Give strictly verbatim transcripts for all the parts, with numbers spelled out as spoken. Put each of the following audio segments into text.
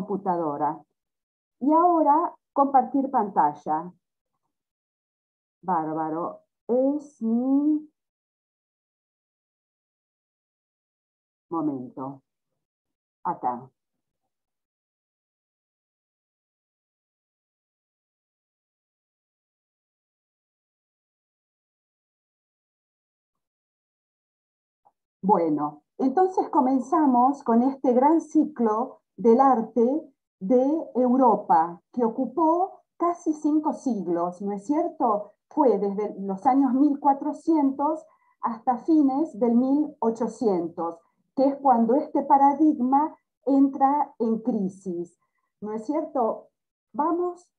computadora. Y ahora, compartir pantalla. Bárbaro. Es mi momento. Acá. Bueno, entonces comenzamos con este gran ciclo del arte de Europa, que ocupó casi cinco siglos, ¿no es cierto? Fue desde los años mil cuatrocientos hasta fines del mil ochocientos, que es cuando este paradigma entra en crisis, ¿no es cierto? Vamos,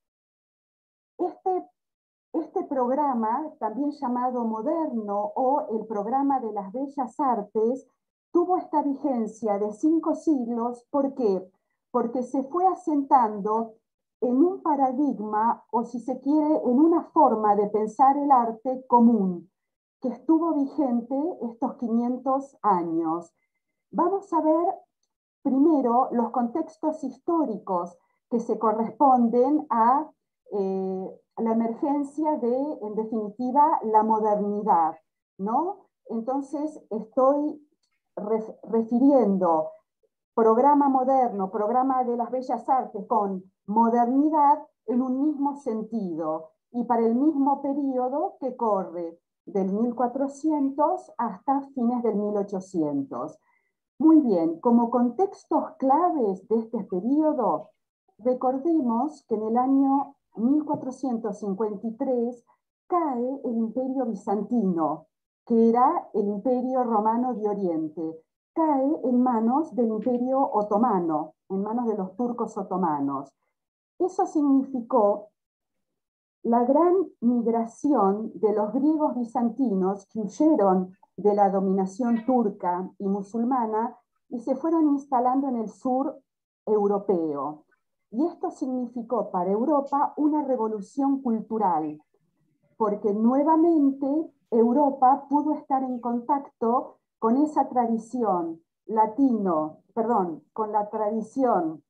este Este programa, también llamado Moderno o el programa de las Bellas Artes, tuvo esta vigencia de cinco siglos. ¿Por qué? Porque se fue asentando en un paradigma, o si se quiere, en una forma de pensar el arte común, que estuvo vigente estos quinientos años. Vamos a ver primero los contextos históricos que se corresponden a eh, la emergencia de, en definitiva, la modernidad, ¿no? Entonces estoy ref, refiriendo programa moderno, programa de las bellas artes con modernidad en un mismo sentido y para el mismo periodo que corre del mil cuatrocientos hasta fines del mil ochocientos. Muy bien, como contextos claves de este periodo, recordemos que en el año mil cuatrocientos cincuenta y tres cae el Imperio Bizantino, que era el Imperio Romano de Oriente, cae en manos del Imperio Otomano, en manos de los turcos otomanos. Eso significó la gran migración de los griegos bizantinos que huyeron de la dominación turca y musulmana y se fueron instalando en el sur europeo. Y esto significó para Europa una revolución cultural, porque nuevamente Europa pudo estar en contacto con esa tradición latino, perdón, con la tradición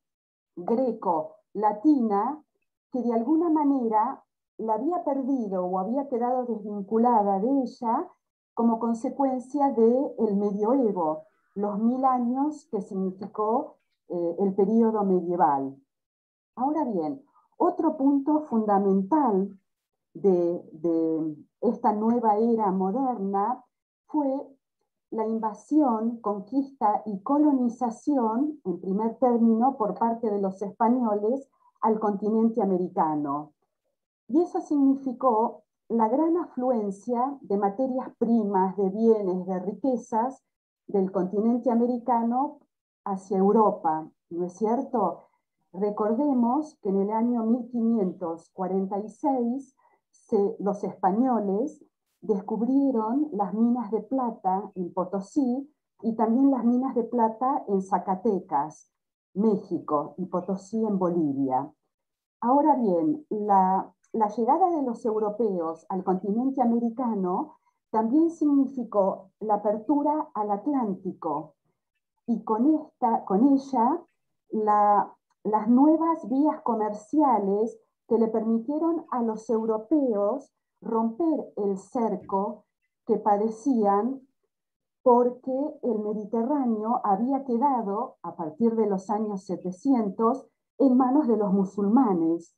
greco-latina, que de alguna manera la había perdido o había quedado desvinculada de ella como consecuencia del medioevo, los mil años que significó eh, el período medieval. Ahora bien, otro punto fundamental de, de esta nueva era moderna fue la invasión, conquista y colonización, en primer término, por parte de los españoles al continente americano. Y eso significó la gran afluencia de materias primas, de bienes, de riquezas del continente americano hacia Europa, ¿no es cierto? Recordemos que en el año mil quinientos cuarenta y seis se, los españoles descubrieron las minas de plata en Potosí y también las minas de plata en Zacatecas, México, y Potosí en Bolivia. Ahora bien, la, la llegada de los europeos al continente americano también significó la apertura al Atlántico y con, esta, con ella la, las nuevas vías comerciales que le permitieron a los europeos romper el cerco que padecían porque el Mediterráneo había quedado, a partir de los años setecientos, en manos de los musulmanes.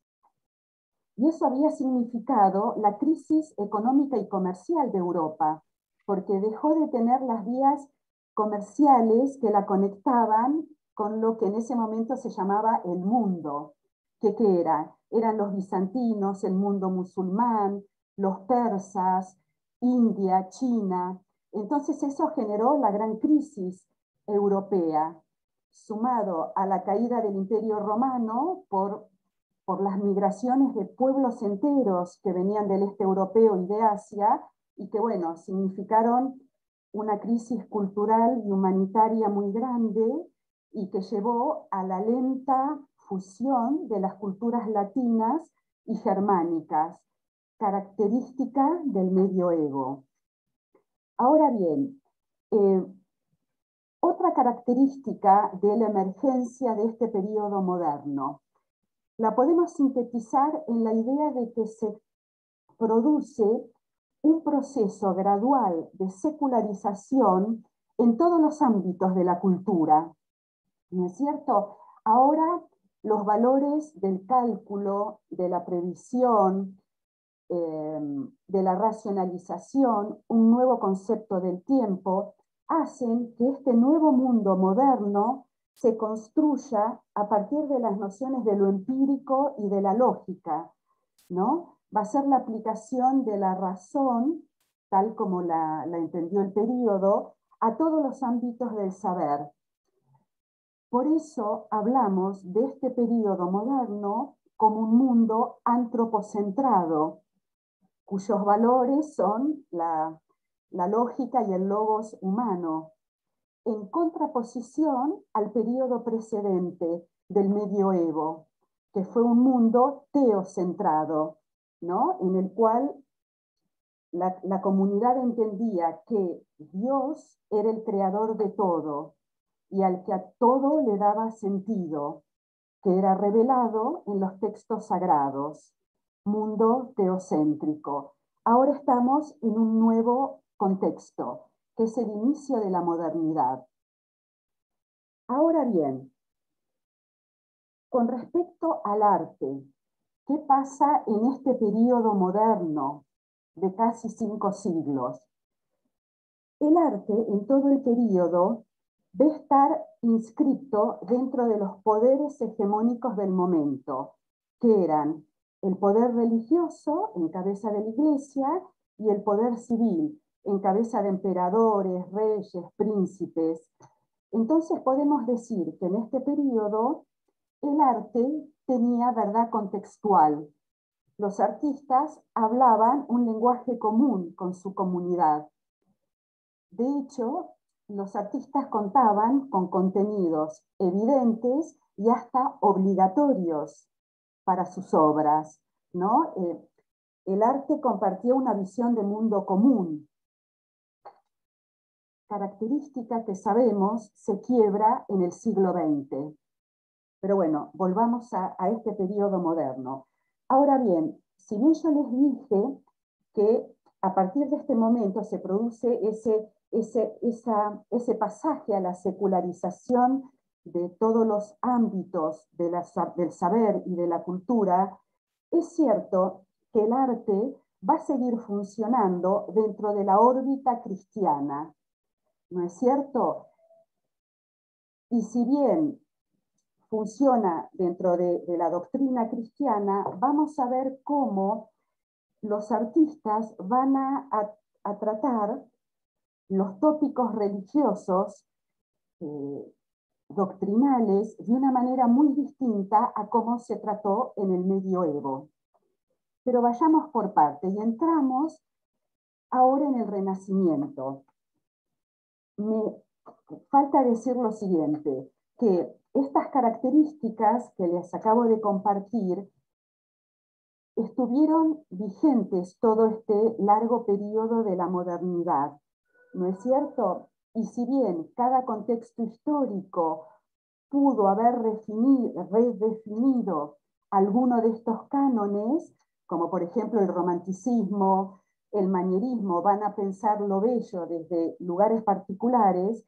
Y eso había significado la crisis económica y comercial de Europa, porque dejó de tener las vías comerciales que la conectaban con lo que en ese momento se llamaba el mundo. ¿Qué, qué era? Eran los bizantinos, el mundo musulmán, los persas, India, China. Entonces eso generó la gran crisis europea, sumado a la caída del Imperio Romano por, por las migraciones de pueblos enteros que venían del este europeo y de Asia, y que, bueno, significaron una crisis cultural y humanitaria muy grande y que llevó a la lenta fusión de las culturas latinas y germánicas, característica del medioevo. Ahora bien, eh, otra característica de la emergencia de este periodo moderno la podemos sintetizar en la idea de que se produce un proceso gradual de secularización en todos los ámbitos de la cultura, ¿no es cierto? Ahora los valores del cálculo, de la previsión, eh, de la racionalización, un nuevo concepto del tiempo, hacen que este nuevo mundo moderno se construya a partir de las nociones de lo empírico y de la lógica, ¿no? Va a ser la aplicación de la razón, tal como la, la entendió el período, a todos los ámbitos del saber. Por eso hablamos de este período moderno como un mundo antropocentrado, cuyos valores son la, la lógica y el logos humano, en contraposición al período precedente del medioevo, que fue un mundo teocentrado, ¿no? En el cual la, la comunidad entendía que Dios era el creador de todo y al que a todo le daba sentido, que era revelado en los textos sagrados, mundo teocéntrico. Ahora estamos en un nuevo contexto, que es el inicio de la modernidad. Ahora bien, con respecto al arte, ¿qué pasa en este periodo moderno de casi cinco siglos? El arte en todo el periodo debe estar inscrito dentro de los poderes hegemónicos del momento, que eran el poder religioso en cabeza de la Iglesia y el poder civil en cabeza de emperadores, reyes, príncipes. Entonces podemos decir que en este periodo el arte tenía verdad contextual. Los artistas hablaban un lenguaje común con su comunidad. De hecho, los artistas contaban con contenidos evidentes y hasta obligatorios para sus obras, ¿no? Eh, el arte compartía una visión de mundo común, característica que sabemos se quiebra en el siglo veinte. Pero bueno, volvamos a, a este periodo moderno. Ahora bien, si bien yo les dije que a partir de este momento se produce ese, ese, esa, ese pasaje a la secularización de todos los ámbitos de la, del saber y de la cultura, es cierto que el arte va a seguir funcionando dentro de la órbita cristiana, ¿no es cierto? Y si bien funciona dentro de, de la doctrina cristiana, vamos a ver cómo los artistas van a, a, a tratar los tópicos religiosos eh, doctrinales de una manera muy distinta a cómo se trató en el medioevo. Pero vayamos por partes y entramos ahora en el Renacimiento. Me falta decir lo siguiente, que estas características que les acabo de compartir estuvieron vigentes todo este largo periodo de la modernidad, ¿no es cierto? Y si bien cada contexto histórico pudo haber redefinido alguno de estos cánones, como por ejemplo el romanticismo, el manierismo, van a pensar lo bello desde lugares particulares,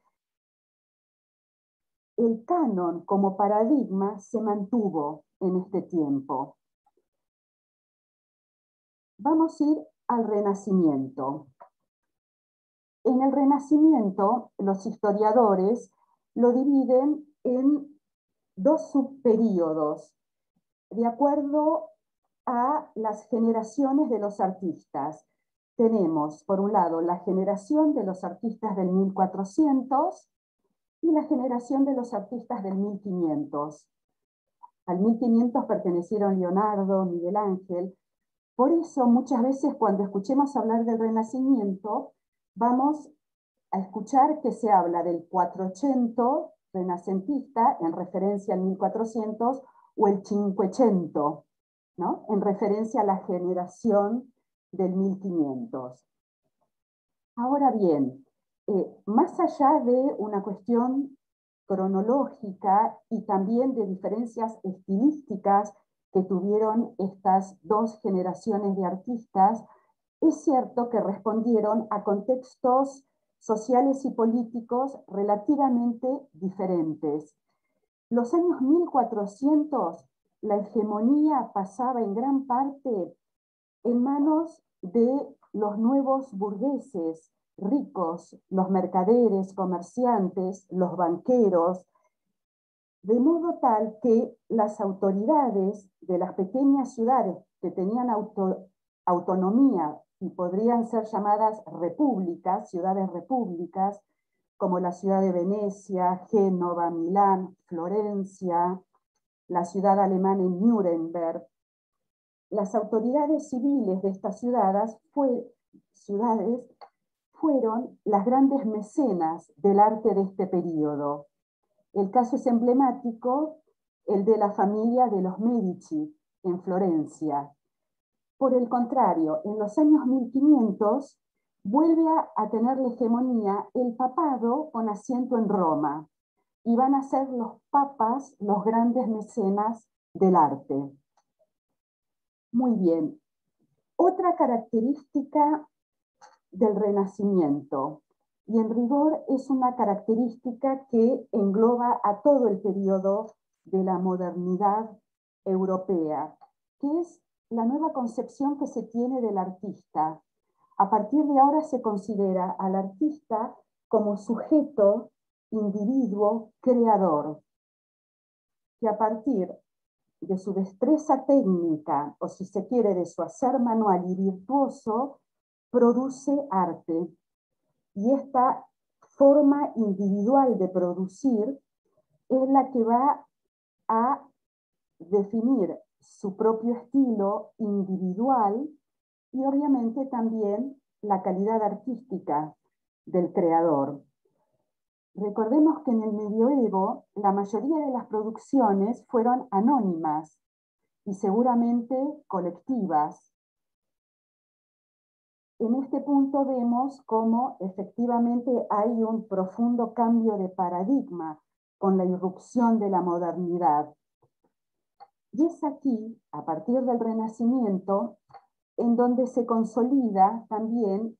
el canon como paradigma se mantuvo en este tiempo. Vamos a ir al Renacimiento. En el Renacimiento, los historiadores lo dividen en dos subperíodos, de acuerdo a las generaciones de los artistas. Tenemos, por un lado, la generación de los artistas del mil cuatrocientos y la generación de los artistas del mil quinientos. Al mil quinientos pertenecieron Leonardo, Miguel Ángel. Por eso, muchas veces cuando escuchemos hablar del Renacimiento, vamos a escuchar que se habla del cuatrocientos renacentista, en referencia al mil cuatrocientos, o el cinquecento, ¿no? En referencia a la generación del mil quinientos. Ahora bien, Eh, más allá de una cuestión cronológica y también de diferencias estilísticas que tuvieron estas dos generaciones de artistas, es cierto que respondieron a contextos sociales y políticos relativamente diferentes. Los años mil cuatrocientos, la hegemonía pasaba en gran parte en manos de los nuevos burgueses, ricos, los mercaderes, comerciantes, los banqueros, de modo tal que las autoridades de las pequeñas ciudades que tenían auto, autonomía y podrían ser llamadas repúblicas, ciudades repúblicas, como la ciudad de Venecia, Génova, Milán, Florencia, la ciudad alemana en Nuremberg. Las autoridades civiles de estas ciudades, fue, ciudades fueron las grandes mecenas del arte de este periodo. El caso es emblemático, el de la familia de los Medici en Florencia. Por el contrario, en los años mil quinientos vuelve a, a tener la hegemonía el papado con asiento en Roma, y van a ser los papas los grandes mecenas del arte. Muy bien. Otra característica del Renacimiento, y en rigor es una característica que engloba a todo el periodo de la modernidad europea, que es la nueva concepción que se tiene del artista. A partir de ahora se considera al artista como sujeto, individuo, creador, que a partir de su destreza técnica, o si se quiere, de su hacer manual y virtuoso, produce arte. Y esta forma individual de producir es la que va a definir su propio estilo individual y obviamente también la calidad artística del creador. Recordemos que en el medioevo la mayoría de las producciones fueron anónimas y seguramente colectivas. En este punto vemos cómo efectivamente hay un profundo cambio de paradigma con la irrupción de la modernidad. Y es aquí, a partir del Renacimiento, en donde se consolida también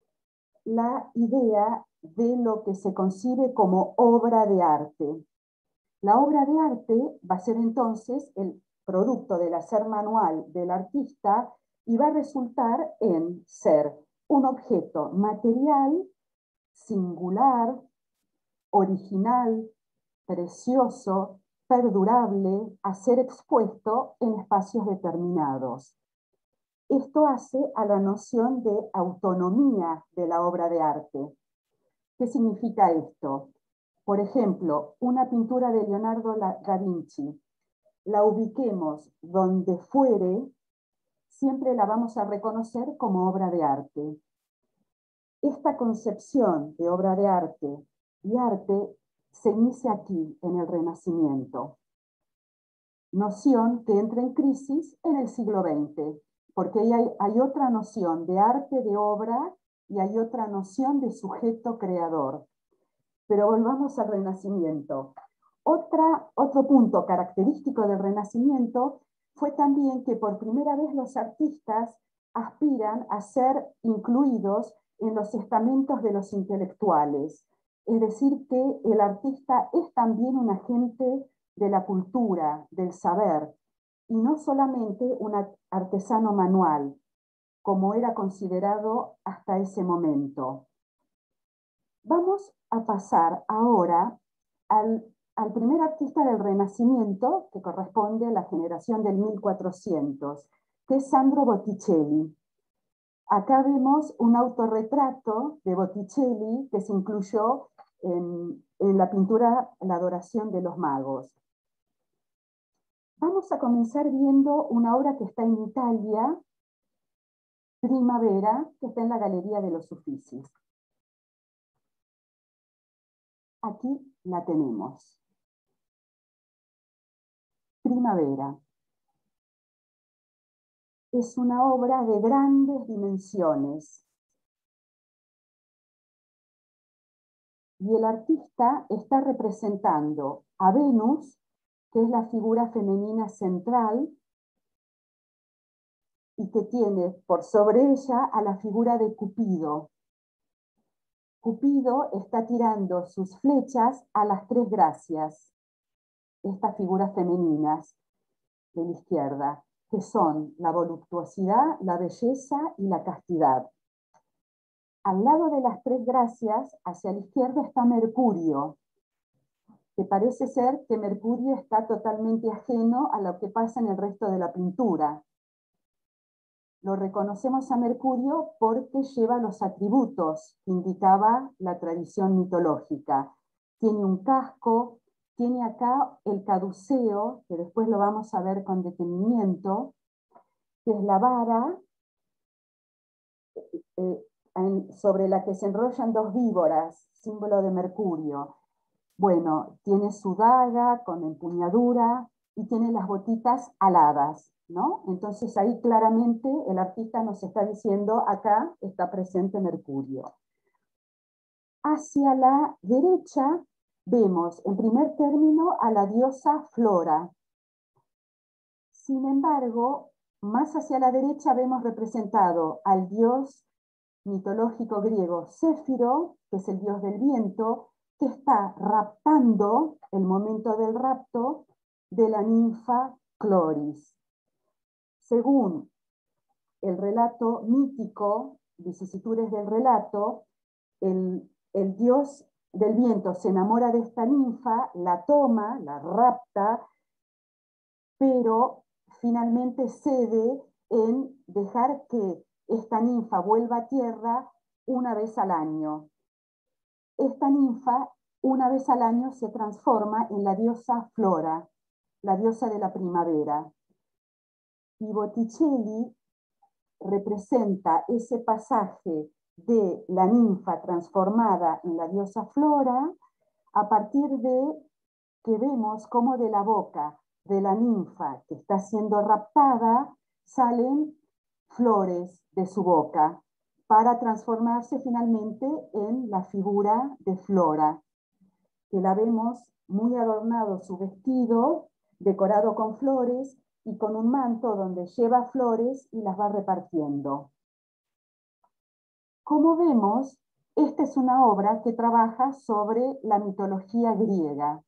la idea de lo que se concibe como obra de arte. La obra de arte va a ser entonces el producto del hacer manual del artista y va a resultar en ser un objeto material, singular, original, precioso, perdurable, a ser expuesto en espacios determinados. Esto hace a la noción de autonomía de la obra de arte. ¿Qué significa esto? Por ejemplo, una pintura de Leonardo da Vinci, la ubiquemos donde fuere, siempre la vamos a reconocer como obra de arte. Esta concepción de obra de arte y arte se inicia aquí, en el Renacimiento. Noción que entra en crisis en el siglo veinte, porque hay, hay otra noción de arte de obra y hay otra noción de sujeto creador. Pero volvamos al Renacimiento. Otra, otro punto característico del Renacimiento fue también que por primera vez los artistas aspiran a ser incluidos en los estamentos de los intelectuales. Es decir, que el artista es también un agente de la cultura, del saber, y no solamente un artesano manual, como era considerado hasta ese momento. Vamos a pasar ahora al, al primer artista del Renacimiento, que corresponde a la generación del mil cuatrocientos, que es Sandro Botticelli. Acá vemos un autorretrato de Botticelli que se incluyó en, en la pintura La Adoración de los Magos. Vamos a comenzar viendo una obra que está en Italia, Primavera, que está en la Galería de los Uffizi. Aquí la tenemos. Primavera. Es una obra de grandes dimensiones. Y el artista está representando a Venus, que es la figura femenina central, y que tiene por sobre ella a la figura de Cupido. Cupido está tirando sus flechas a las tres gracias, estas figuras femeninas de la izquierda, que son la voluptuosidad, la belleza y la castidad. Al lado de las tres gracias, hacia la izquierda, está Mercurio, que parece ser que Mercurio está totalmente ajeno a lo que pasa en el resto de la pintura. Lo reconocemos a Mercurio porque lleva los atributos que indicaba la tradición mitológica. Tiene un casco, tiene acá el caduceo, que después lo vamos a ver con detenimiento, que es la vara eh, en, sobre la que se enrollan dos víboras, símbolo de Mercurio. Bueno, tiene su daga con empuñadura y tiene las botitas aladas, ¿no? Entonces ahí claramente el artista nos está diciendo, acá está presente Mercurio. Hacia la derecha vemos en primer término a la diosa Flora. Sin embargo, más hacia la derecha vemos representado al dios mitológico griego Céfiro, que es el dios del viento, que está raptando, el momento del rapto, de la ninfa Cloris. Según el relato mítico, vicisitudes del relato, el, el dios del viento se enamora de esta ninfa, la toma, la rapta, pero finalmente cede en dejar que esta ninfa vuelva a tierra una vez al año. Esta ninfa, una vez al año, se transforma en la diosa Flora, la diosa de la primavera. Y Botticelli representa ese pasaje de la ninfa transformada en la diosa Flora a partir de que vemos cómo de la boca de la ninfa que está siendo raptada salen flores de su boca para transformarse finalmente en la figura de Flora, que la vemos muy adornado su vestido, decorado con flores y con un manto donde lleva flores y las va repartiendo. Como vemos, esta es una obra que trabaja sobre la mitología griega.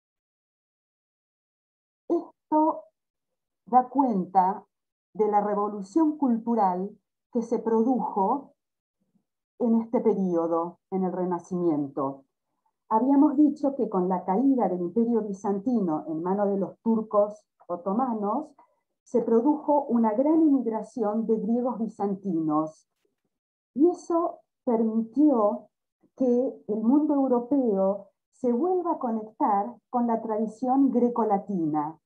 Esto da cuenta de la revolución cultural que se produjo en este periodo, en el Renacimiento. Habíamos dicho que con la caída del Imperio Bizantino en manos de los turcos otomanos, se produjo una gran inmigración de griegos bizantinos. Y eso permitió que el mundo europeo se vuelva a conectar con la tradición grecolatina,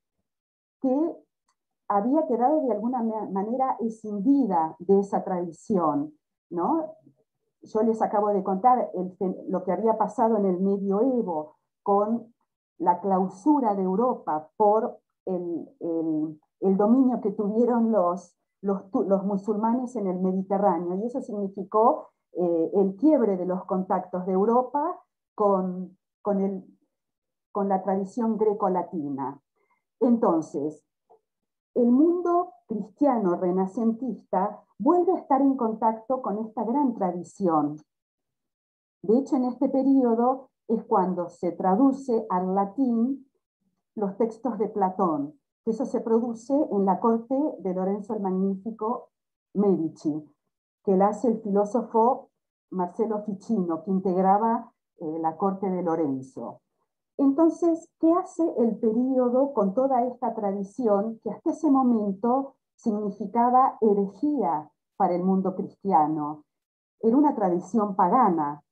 que había quedado de alguna manera escindida de esa tradición, ¿no? Yo les acabo de contar el, lo que había pasado en el medioevo con la clausura de Europa por el, el, el dominio que tuvieron los, los, los musulmanes en el Mediterráneo, y eso significó eh, el quiebre de los contactos de Europa con, con, el, con la tradición grecolatina. Entonces, el mundo cristiano renacentista vuelve a estar en contacto con esta gran tradición. De hecho, en este periodo es cuando se traduce al latín los textos de Platón, que eso se produce en la corte de Lorenzo el Magnífico Medici, que la hace el filósofo Marcello Ficino, que integraba eh, la corte de Lorenzo. Entonces, ¿qué hace el período con toda esta tradición que hasta ese momento significaba herejía para el mundo cristiano? Era una tradición pagana.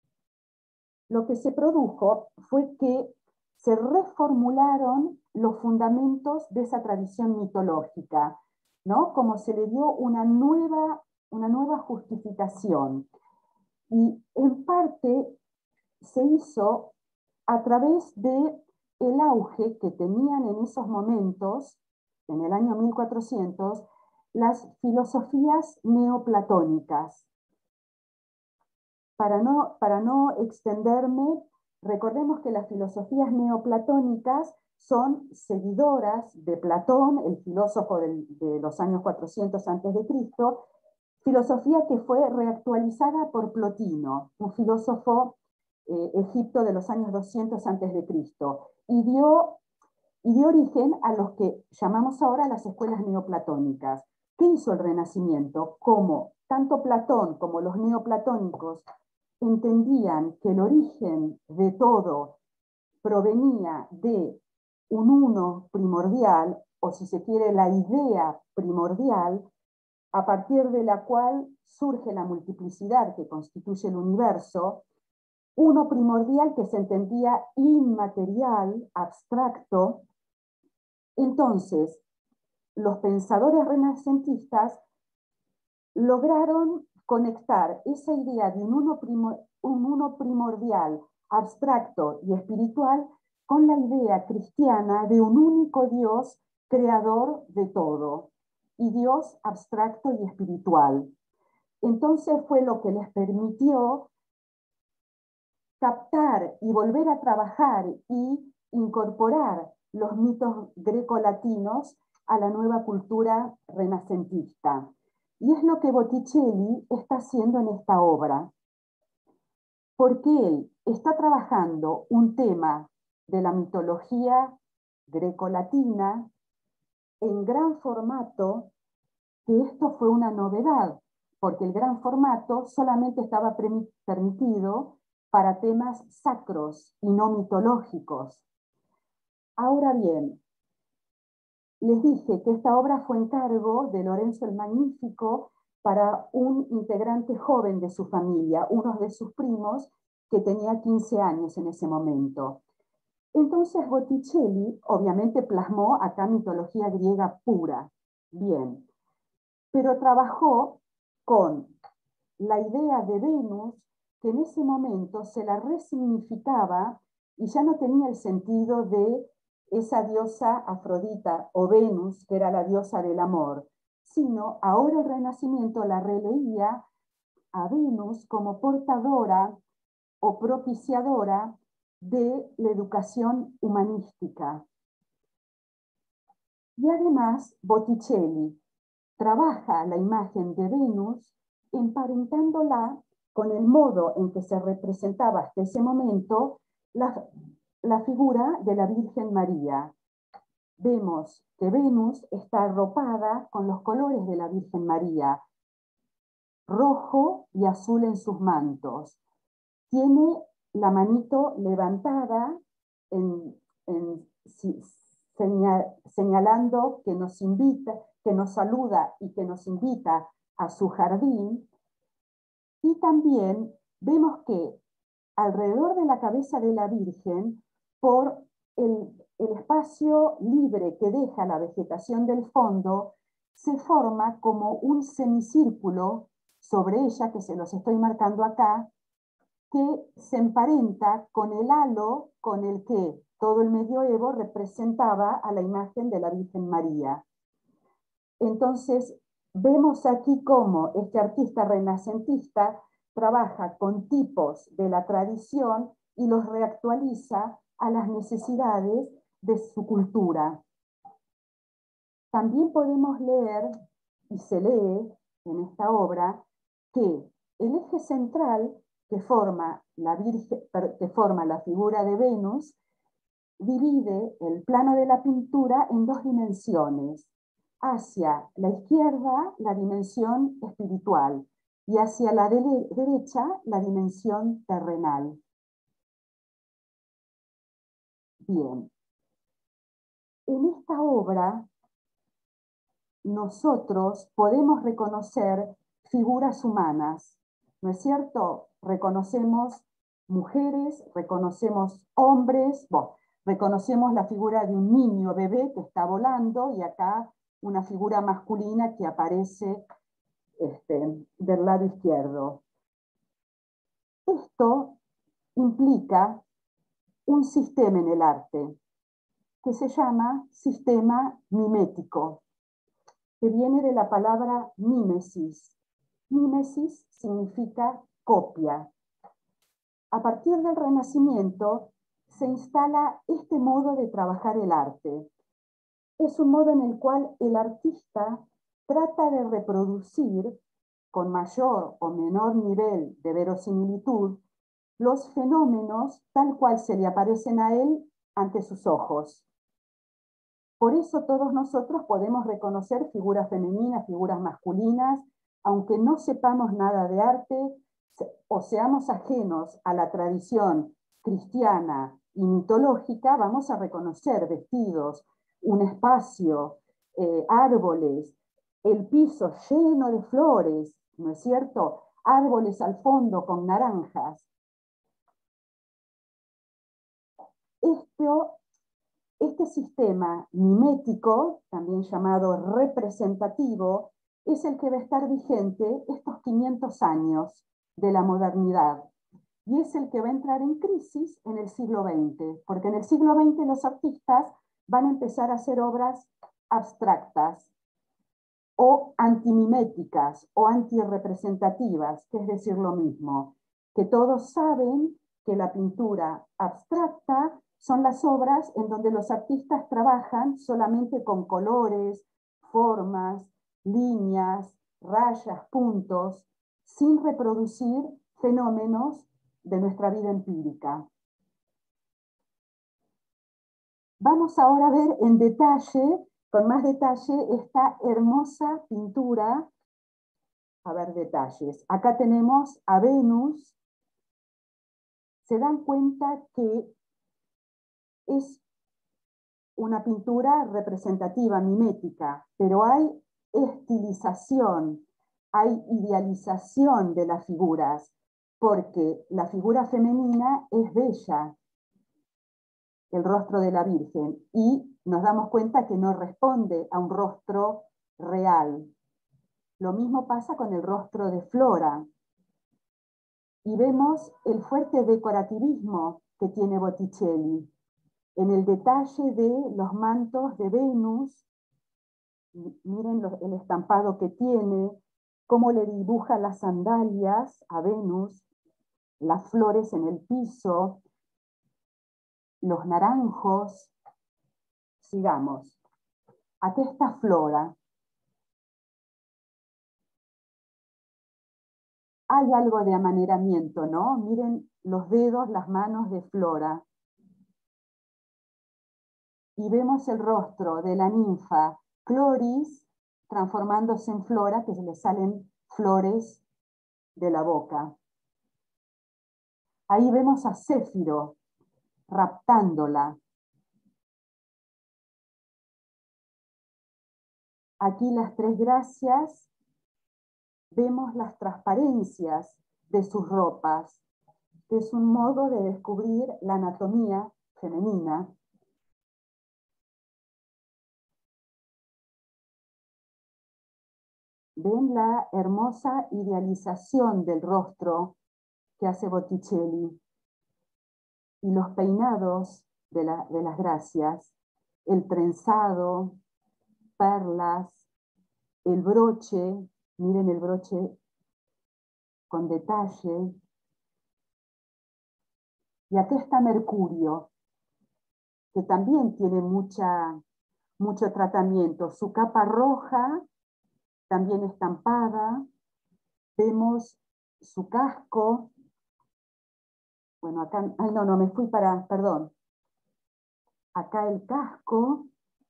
Lo que se produjo fue que se reformularon los fundamentos de esa tradición mitológica, ¿no? Como se le dio una nueva, una nueva justificación. Y en parte se hizo a través de el auge que tenían en esos momentos, en el año mil cuatrocientos, las filosofías neoplatónicas. para no, para no extenderme, recordemos que las filosofías neoplatónicas son seguidoras de Platón, el filósofo del, de los años cuatrocientos antes de Cristo, filosofía que fue reactualizada por Plotino, un filósofo eh, egipto de los años doscientos antes de Cristo, y dio, y dio origen a los que llamamos ahora las escuelas neoplatónicas. ¿Qué hizo el Renacimiento? Como tanto Platón como los neoplatónicos entendían que el origen de todo provenía de un uno primordial, o si se quiere, la idea primordial, a partir de la cual surge la multiplicidad que constituye el universo, uno primordial que se entendía inmaterial, abstracto. Entonces, los pensadores renacentistas lograron conectar esa idea de un uno, primo, un uno primordial, abstracto y espiritual con la idea cristiana de un único Dios creador de todo, y Dios abstracto y espiritual. Entonces fue lo que les permitió captar y volver a trabajar y incorporar los mitos grecolatinos a la nueva cultura renacentista. Y es lo que Botticelli está haciendo en esta obra, porque él está trabajando un tema de la mitología grecolatina en gran formato, que esto fue una novedad, porque el gran formato solamente estaba permitido para temas sacros y no mitológicos. Ahora bien, les dije que esta obra fue encargo de Lorenzo el Magnífico para un integrante joven de su familia, uno de sus primos, que tenía quince años en ese momento. Entonces Botticelli obviamente plasmó acá mitología griega pura, bien, pero trabajó con la idea de Venus, que en ese momento se la resignificaba y ya no tenía el sentido de esa diosa Afrodita o Venus, que era la diosa del amor, sino ahora el Renacimiento la releía a Venus como portadora o propiciadora de la educación humanística. Y además Botticelli trabaja la imagen de Venus emparentándola con el modo en que se representaba hasta ese momento la, la figura de la Virgen María. Vemos que Venus está arropada con los colores de la Virgen María, rojo y azul en sus mantos. Tiene la manito levantada en, en, señal, señalando que nos invita, que nos saluda y que nos invita a su jardín. Y también vemos que alrededor de la cabeza de la Virgen, por el, el espacio libre que deja la vegetación del fondo, se forma como un semicírculo sobre ella, que se los estoy marcando acá, que se emparenta con el halo con el que todo el medioevo representaba a la imagen de la Virgen María. Entonces, vemos aquí cómo este artista renacentista trabaja con tipos de la tradición y los reactualiza a las necesidades de su cultura. También podemos leer, y se lee en esta obra, que el eje central que forma la, Virgen, que forma la figura de Venus divide el plano de la pintura en dos dimensiones. Hacia la izquierda, la dimensión espiritual, y hacia la de derecha, la dimensión terrenal. Bien. En esta obra, nosotros podemos reconocer figuras humanas, ¿no es cierto? Reconocemos mujeres, reconocemos hombres, bueno, reconocemos la figura de un niño bebé que está volando, y acá una figura masculina que aparece este, del lado izquierdo. Esto implica un sistema en el arte que se llama sistema mimético, que viene de la palabra mímesis. Mímesis significa copia. A partir del Renacimiento se instala este modo de trabajar el arte. Es un modo en el cual el artista trata de reproducir, con mayor o menor nivel de verosimilitud, los fenómenos tal cual se le aparecen a él ante sus ojos. Por eso todos nosotros podemos reconocer figuras femeninas, figuras masculinas, aunque no sepamos nada de arte o seamos ajenos a la tradición cristiana y mitológica, vamos a reconocer vestidos, un espacio, eh, árboles, el piso lleno de flores, ¿no es cierto? Árboles al fondo con naranjas. Esto, este sistema mimético, también llamado representativo, es el que va a estar vigente estos quinientos años de la modernidad. Y es el que va a entrar en crisis en el siglo veinte, porque en el siglo veinte los artistas van a empezar a hacer obras abstractas o antimiméticas o antirrepresentativas, que es decir lo mismo, que todos saben que la pintura abstracta son las obras en donde los artistas trabajan solamente con colores, formas, líneas, rayas, puntos, sin reproducir fenómenos de nuestra vida empírica. Vamos ahora a ver en detalle, con más detalle, esta hermosa pintura. A ver detalles. Acá tenemos a Venus. Se dan cuenta que es una pintura representativa, mimética, pero hay estilización, hay idealización de las figuras, porque la figura femenina es bella, el rostro de la Virgen, y nos damos cuenta que no responde a un rostro real. Lo mismo pasa con el rostro de Flora. Y vemos el fuerte decorativismo que tiene Botticelli, en el detalle de los mantos de Venus. Miren el estampado que tiene, cómo le dibuja las sandalias a Venus, las flores en el piso, los naranjos. Sigamos. Aquí está Flora. Hay algo de amaneramiento, ¿no? Miren los dedos, las manos de Flora. Y vemos el rostro de la ninfa Cloris transformándose en Flora, que se le salen flores de la boca. Ahí vemos a Céfiro raptándola. Aquí las tres gracias, vemos las transparencias de sus ropas, que es un modo de descubrir la anatomía femenina. Ven la hermosa idealización del rostro que hace Botticelli. Y los peinados de, la, de las gracias, el trenzado, perlas, el broche, miren el broche con detalle. Y aquí está Mercurio, que también tiene mucha, mucho tratamiento. Su capa roja, también estampada. Vemos su casco. Bueno, acá, ay no, no, me fui para, perdón. Acá el casco.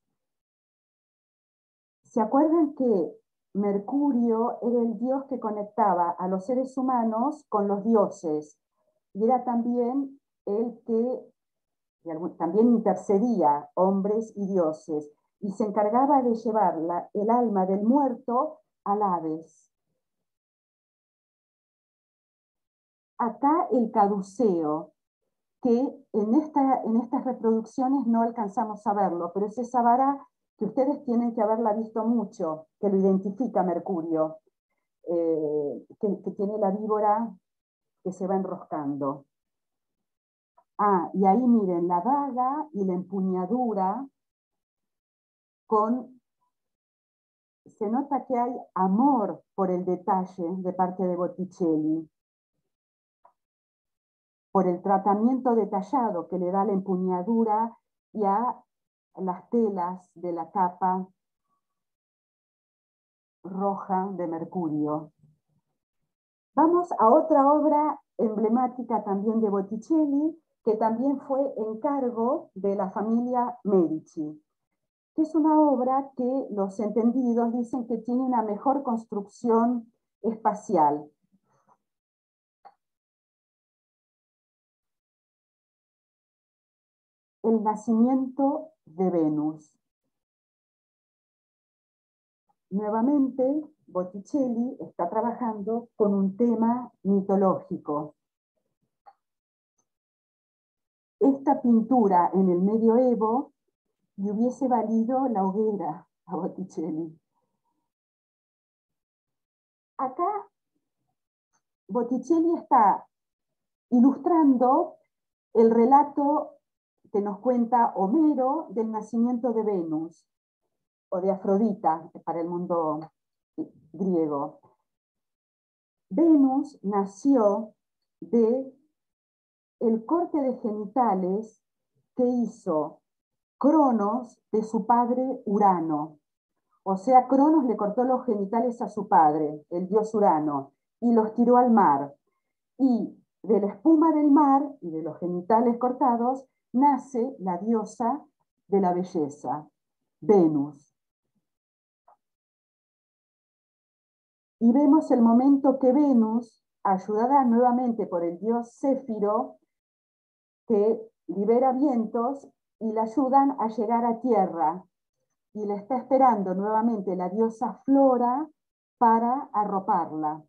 ¿Se acuerdan que Mercurio era el dios que conectaba a los seres humanos con los dioses? Y era también el que también intercedía hombres y dioses, y se encargaba de llevar la, el alma del muerto al Hades. Acá el caduceo, que en, esta, en estas reproducciones no alcanzamos a verlo, pero es esa vara que ustedes tienen que haberla visto mucho, que lo identifica Mercurio, eh, que, que tiene la víbora que se va enroscando. Ah, y ahí miren la daga y la empuñadura con... Se nota que hay amor por el detalle de parte de Botticelli. por el tratamiento detallado que le da la empuñadura y a las telas de la capa roja de mercurio. Vamos a otra obra emblemática también de Botticelli, que también fue encargo de la familia Medici, que es una obra que los entendidos dicen que tiene una mejor construcción espacial. El nacimiento de Venus. Nuevamente, Botticelli está trabajando con un tema mitológico. Esta pintura en el medioevo le hubiese valido la hoguera a Botticelli. Acá Botticelli está ilustrando el relato que nos cuenta Homero del nacimiento de Venus, o de Afrodita para el mundo griego. Venus nació de el corte de genitales que hizo Cronos de su padre Urano. O sea, Cronos le cortó los genitales a su padre, el dios Urano, y los tiró al mar. Y de la espuma del mar y de los genitales cortados nace la diosa de la belleza, Venus. Y vemos el momento que Venus, ayudada nuevamente por el dios Céfiro, que libera vientos y la ayudan a llegar a tierra. Y le está esperando nuevamente la diosa Flora para arroparla.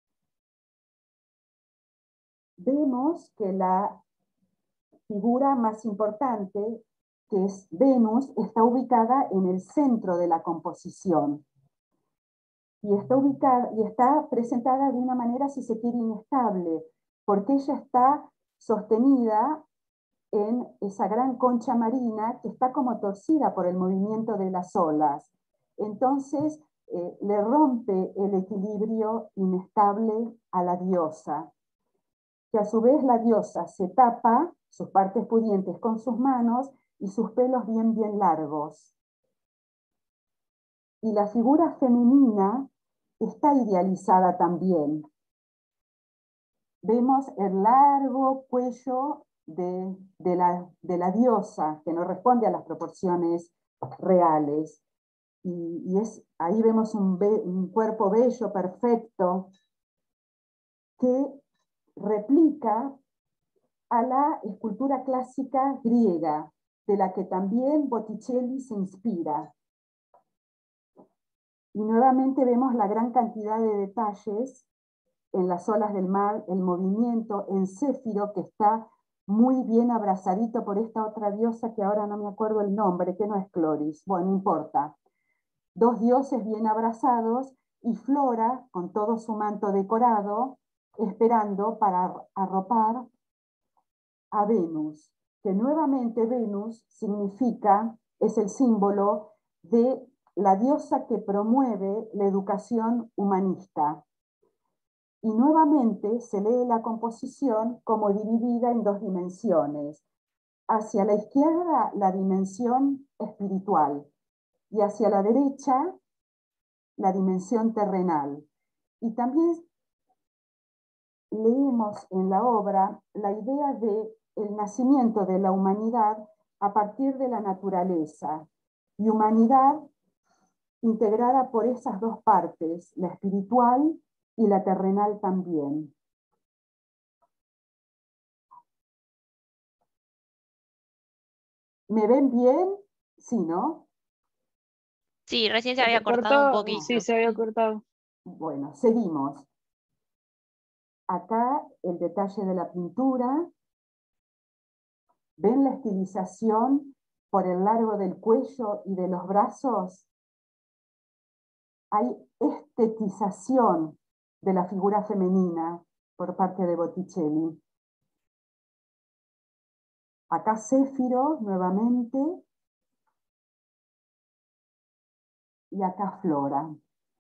Vemos que la figura más importante, que es Venus, está ubicada en el centro de la composición. Y está, ubicada, y está presentada de una manera, si se quiere, inestable, porque ella está sostenida en esa gran concha marina que está como torcida por el movimiento de las olas. Entonces eh, le rompe el equilibrio inestable a la diosa, que a su vez la diosa se tapa sus partes pudientes con sus manos y sus pelos bien bien largos. Y la figura femenina está idealizada también. Vemos el largo cuello de, de, la, de la diosa, que no responde a las proporciones reales. Y, y es, ahí vemos un, be, un cuerpo bello, perfecto, que replica a la escultura clásica griega, de la que también Botticelli se inspira. Y nuevamente vemos la gran cantidad de detalles en las olas del mar, el movimiento en Céfiro, que está muy bien abrazadito por esta otra diosa que ahora no me acuerdo el nombre, que no es Cloris, bueno, no importa. Dos dioses bien abrazados y Flora con todo su manto decorado, esperando para arropar a Venus, que nuevamente Venus significa, es el símbolo de la diosa que promueve la educación humanista. Y nuevamente se lee la composición como dividida en dos dimensiones. Hacia la izquierda, la dimensión espiritual, y hacia la derecha, la dimensión terrenal. Y también leemos en la obra la idea de el nacimiento de la humanidad a partir de la naturaleza, y humanidad integrada por esas dos partes, la espiritual y la terrenal también. ¿Me ven bien? Sí, ¿no? Sí, recién se Se había te cortado un cortó, poquito. sí, se había cortado. Bueno, seguimos. Acá el detalle de la pintura. ¿Ven la estilización por el largo del cuello y de los brazos? Hay estetización de la figura femenina por parte de Botticelli. Acá Céfiro nuevamente y acá Flora.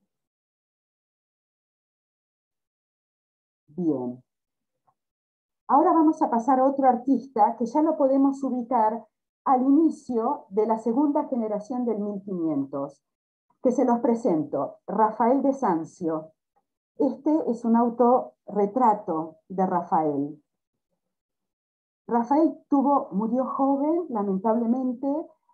Bien. Ahora vamos a pasar a otro artista que ya lo podemos ubicar al inicio de la segunda generación del mil quinientos, que se los presento, Rafael de Sanzio. Este es un autorretrato de Rafael. Rafael tuvo, murió joven, lamentablemente.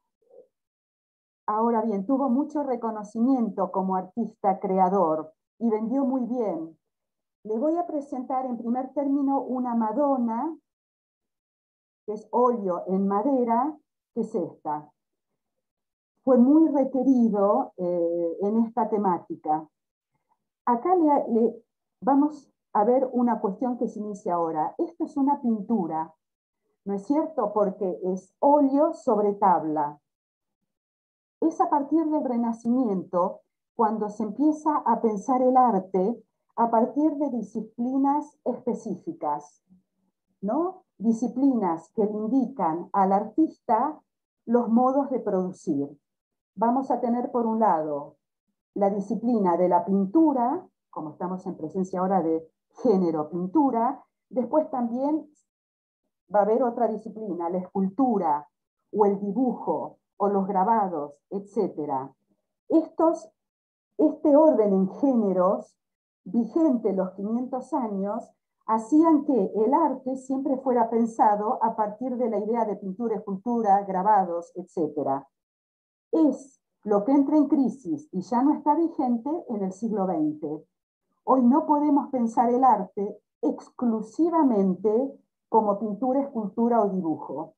Ahora bien, tuvo mucho reconocimiento como artista creador y vendió muy bien. Le voy a presentar en primer término una Madonna, que es óleo en madera, que es esta. Fue muy requerido eh, en esta temática. Acá le, le, vamos a ver una cuestión que se inicia ahora. Esto es una pintura, ¿no es cierto? Porque es óleo sobre tabla. Es a partir del Renacimiento cuando se empieza a pensar el arte a partir de disciplinas específicas, ¿no? Disciplinas que le indican al artista los modos de producir. Vamos a tener por un lado la disciplina de la pintura, como estamos en presencia ahora de género pintura. Después también va a haber otra disciplina, la escultura o el dibujo o los grabados, etcétera. Estos, este orden en géneros, vigente los quinientos años, hacían que el arte siempre fuera pensado a partir de la idea de pintura, escultura, grabados, etcétera. Es lo que entra en crisis y ya no está vigente en el siglo veinte. Hoy no podemos pensar el arte exclusivamente como pintura, escultura o dibujo.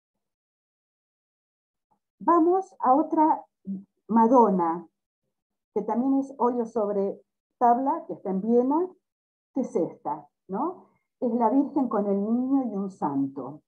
Vamos a otra Madonna, que también es óleo sobre tabla, que está en Viena, que es esta, ¿no? Es la Virgen con el niño y un santo.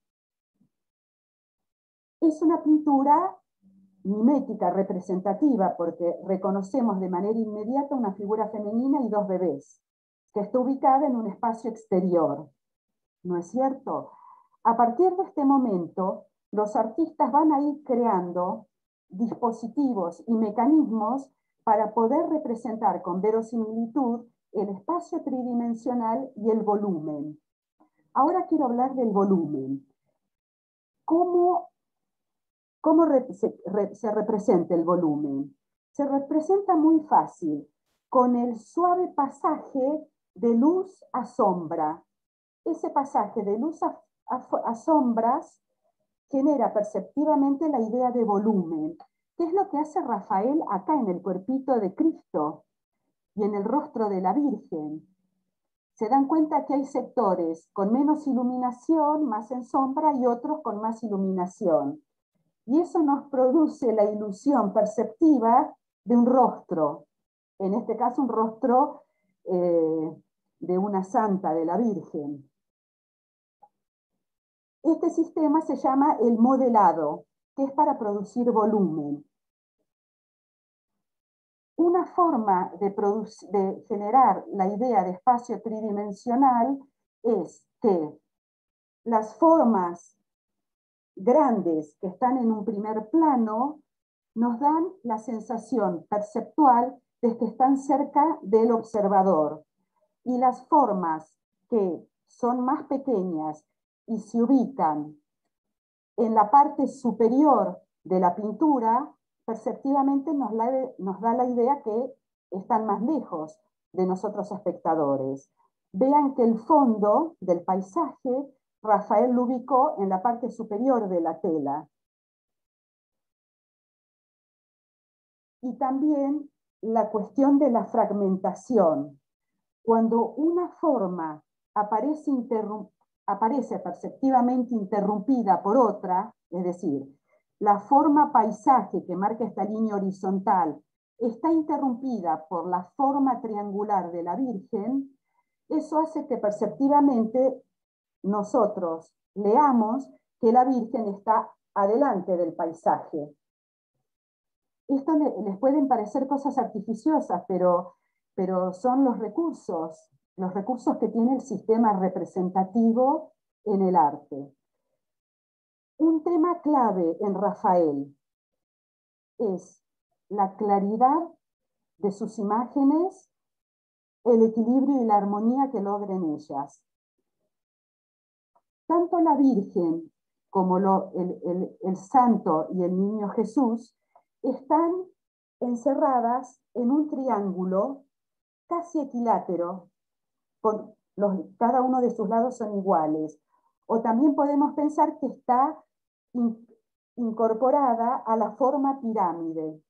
Es una pintura mimética, representativa, porque reconocemos de manera inmediata una figura femenina y dos bebés, que está ubicada en un espacio exterior, ¿no es cierto? A partir de este momento, los artistas van a ir creando dispositivos y mecanismos para poder representar con verosimilitud el espacio tridimensional y el volumen. Ahora quiero hablar del volumen. ¿Cómo ¿Cómo se, se representa el volumen? Se representa muy fácil, con el suave pasaje de luz a sombra. Ese pasaje de luz a, a, a sombras genera perceptivamente la idea de volumen. ¿Qué es lo que hace Rafael acá en el cuerpito de Cristo y en el rostro de la Virgen? Se dan cuenta que hay sectores con menos iluminación, más en sombra, y otros con más iluminación. Y eso nos produce la ilusión perceptiva de un rostro, en este caso un rostro eh, de una santa, de la Virgen. Este sistema se llama el modelado, que es para producir volumen. Una forma de, de generar la idea de espacio tridimensional es que las formas grandes que están en un primer plano nos dan la sensación perceptual de que están cerca del observador. Y las formas que son más pequeñas y se ubican en la parte superior de la pintura, perceptivamente nos, la, nos da la idea que están más lejos de nosotros espectadores. Vean que el fondo del paisaje Rafael lo ubicó en la parte superior de la tela. Y también la cuestión de la fragmentación. Cuando una forma aparece, aparece perceptivamente interrumpida por otra, es decir, la forma paisaje que marca esta línea horizontal está interrumpida por la forma triangular de la Virgen, eso hace que perceptivamente nosotros leamos que la Virgen está adelante del paisaje. Esto les pueden parecer cosas artificiosas, pero, pero son los recursos, los recursos que tiene el sistema representativo en el arte. Un tema clave en Rafael es la claridad de sus imágenes, el equilibrio y la armonía que logren ellas. tanto la Virgen como lo, el, el, el Santo y el Niño Jesús están encerradas en un triángulo casi equilátero, con los, cada uno de sus lados son iguales. O también podemos pensar que está in, incorporada a la forma pirámide.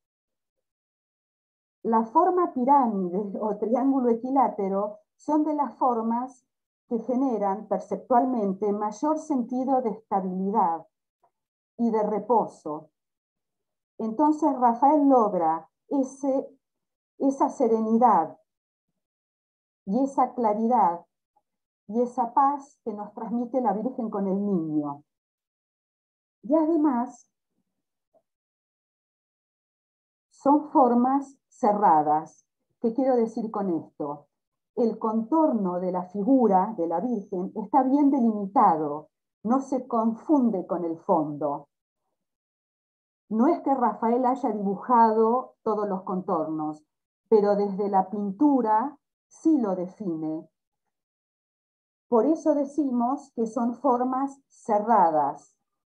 La forma pirámide o triángulo equilátero son de las formas que generan perceptualmente mayor sentido de estabilidad y de reposo. Entonces Rafael logra ese, esa serenidad y esa claridad y esa paz que nos transmite la Virgen con el niño. Y además son formas cerradas. ¿Qué quiero decir con esto? El contorno de la figura de la Virgen está bien delimitado, no se confunde con el fondo. No es que Rafael haya dibujado todos los contornos, pero desde la pintura sí lo define. Por eso decimos que son formas cerradas.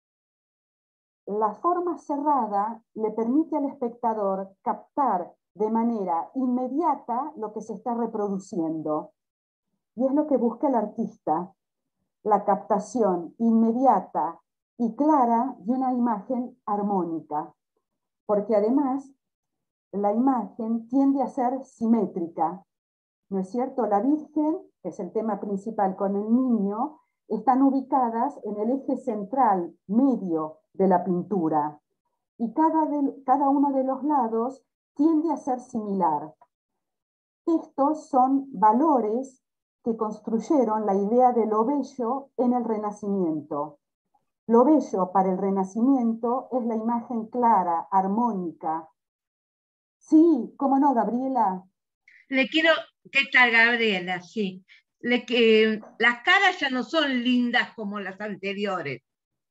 La forma cerrada le permite al espectador captar de manera inmediata lo que se está reproduciendo. Y es lo que busca el artista, la captación inmediata y clara de una imagen armónica. Porque además la imagen tiende a ser simétrica. ¿No es cierto? La Virgen, que es el tema principal con el niño, están ubicadas en el eje central, medio de la pintura. Y cada, de, cada uno de los lados tiende a ser similar. Estos son valores que construyeron la idea de lo bello en el Renacimiento. Lo bello para el Renacimiento es la imagen clara, armónica. Sí, ¿cómo no, Gabriela? Le quiero, ¿qué tal, Gabriela? Sí. Le, que, las caras ya no son lindas como las anteriores,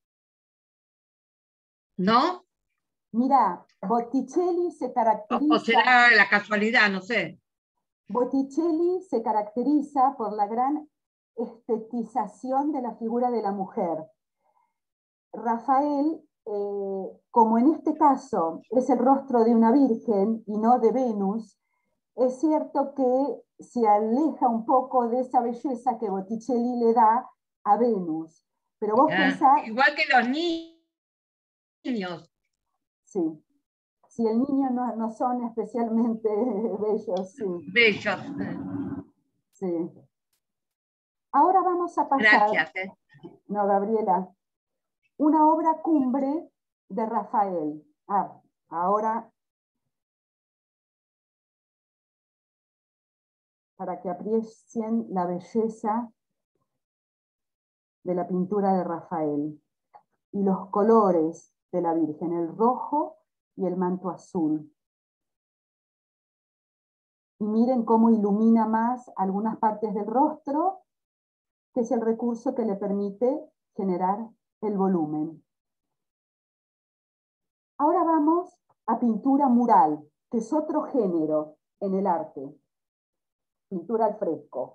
¿no? Mira, Botticelli se caracteriza... O, o será la casualidad, no sé. Botticelli se caracteriza por la gran estetización de la figura de la mujer. Rafael, eh, como en este caso es el rostro de una virgen y no de Venus, es cierto que se aleja un poco de esa belleza que Botticelli le da a Venus. Pero vos Ah, pensás... igual que los niños. Sí. Si el niño no, no son especialmente bellos, sí. Bellos. Sí. Ahora vamos a pasar... Gracias. Eh. No, Gabriela. Una obra cumbre de Rafael. Ah, ahora, para que aprecien la belleza de la pintura de Rafael y los colores de la Virgen, el rojo y el manto azul. Y miren cómo ilumina más algunas partes del rostro, que es el recurso que le permite generar el volumen. Ahora vamos a pintura mural, que es otro género en el arte. Pintura al fresco.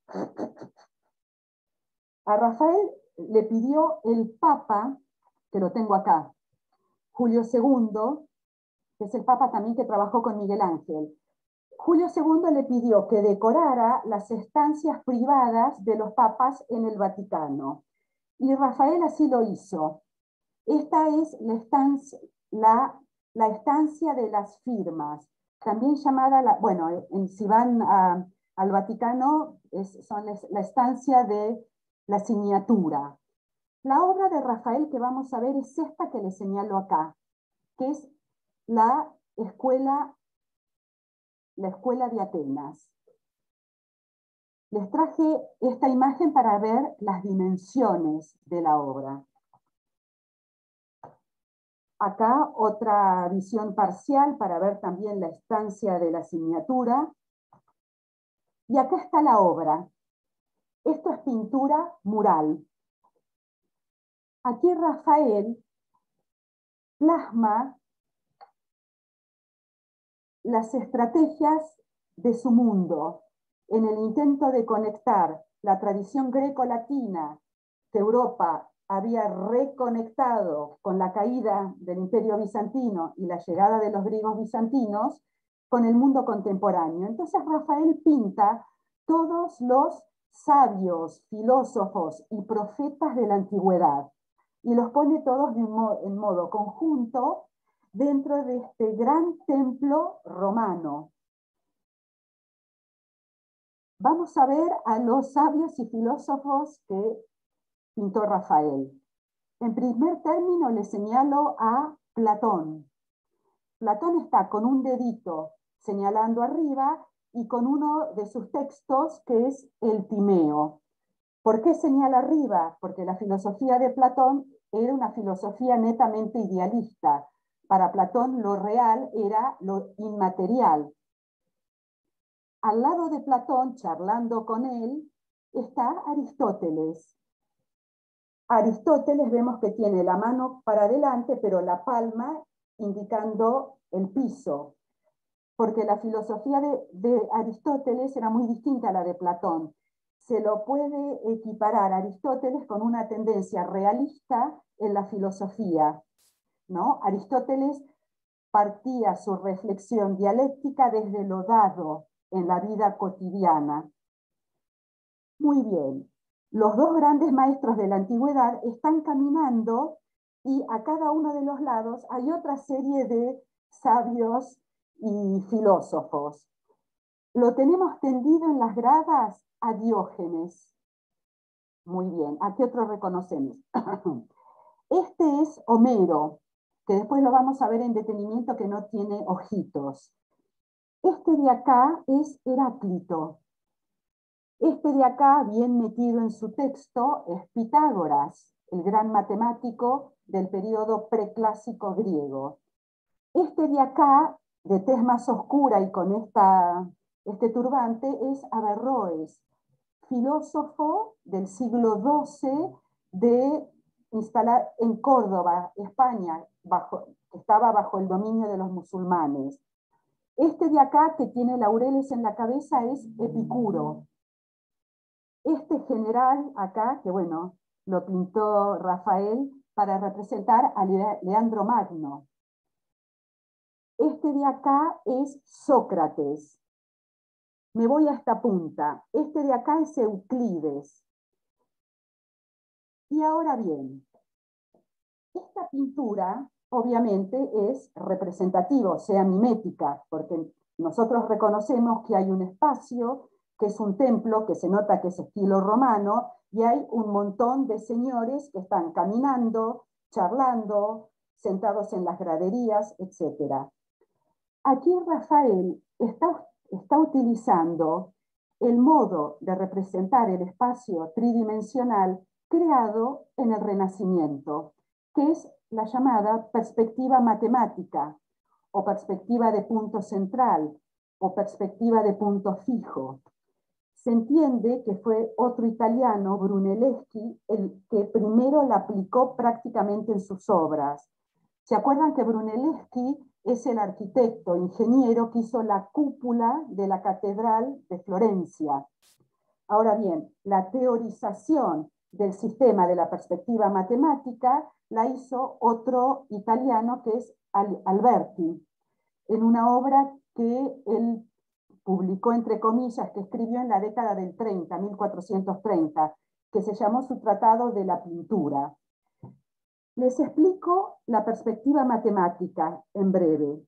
A Rafael le pidió el Papa, que lo tengo acá, Julio segundo, que es el Papa también que trabajó con Miguel Ángel. Julio segundo le pidió que decorara las estancias privadas de los papas en el Vaticano. Y Rafael así lo hizo. Esta es la estancia, la, la estancia de las firmas, también llamada, la, bueno, en, si van a, al Vaticano, es, son les, la estancia de la signatura. La obra de Rafael que vamos a ver es esta que le señalo acá, que es la escuela, la escuela de Atenas. Les traje esta imagen para ver las dimensiones de la obra. Acá otra visión parcial para ver también la estancia de la signatura. Y acá está la obra. Esto es pintura mural. Aquí Rafael plasma las estrategias de su mundo en el intento de conectar la tradición greco-latina que Europa había reconectado con la caída del Imperio Bizantino y la llegada de los griegos bizantinos con el mundo contemporáneo. Entonces Rafael pinta todos los sabios, filósofos y profetas de la antigüedad y los pone todos en modo, en modo conjunto dentro de este gran templo romano. Vamos a ver a los sabios y filósofos que pintó Rafael. En primer término le señalo a Platón. Platón está con un dedito señalando arriba y con uno de sus textos que es el Timeo. ¿Por qué señala arriba? Porque la filosofía de Platón era una filosofía netamente idealista. Para Platón lo real era lo inmaterial. Al lado de Platón, charlando con él, está Aristóteles. Aristóteles vemos que tiene la mano para adelante, pero la palma indicando el piso, porque la filosofía de, de Aristóteles era muy distinta a la de Platón. Se lo puede equiparar a Aristóteles con una tendencia realista en la filosofía, ¿no? Aristóteles partía su reflexión dialéctica desde lo dado en la vida cotidiana. Muy bien. Los dos grandes maestros de la antigüedad están caminando y a cada uno de los lados hay otra serie de sabios y filósofos. Lo tenemos tendido en las gradas a Diógenes. Muy bien. ¿A qué otro reconocemos? Este es Homero, que después lo vamos a ver en detenimiento que no tiene ojitos. Este de acá es Heráclito. Este de acá, bien metido en su texto, es Pitágoras, el gran matemático del periodo preclásico griego. Este de acá, de tez más oscura y con esta, este turbante, es Averroes, filósofo del siglo doce de instalar en Córdoba, España, bajo, que estaba bajo el dominio de los musulmanes. Este de acá, que tiene laureles en la cabeza, es Epicuro. Este general acá, que bueno, lo pintó Rafael para representar a Leandro Magno. Este de acá es Sócrates. Me voy a esta punta. Este de acá es Euclides. Y ahora bien, esta pintura obviamente es representativa, o sea, mimética, porque nosotros reconocemos que hay un espacio, que es un templo, que se nota que es estilo romano, y hay un montón de señores que están caminando, charlando, sentados en las graderías, etcétera. Aquí Rafael está, está utilizando el modo de representar el espacio tridimensional creado en el Renacimiento, que es la llamada perspectiva matemática, o perspectiva de punto central, o perspectiva de punto fijo. Se entiende que fue otro italiano, Brunelleschi, el que primero la aplicó prácticamente en sus obras. ¿Se acuerdan que Brunelleschi es el arquitecto, ingeniero que hizo la cúpula de la Catedral de Florencia? Ahora bien, la teorización del sistema de la perspectiva matemática la hizo otro italiano que es Alberti, en una obra que él publicó, entre comillas, que escribió en la década del treinta, mil cuatrocientos treinta, que se llamó su Tratado de la Pintura. Les explico la perspectiva matemática en breve.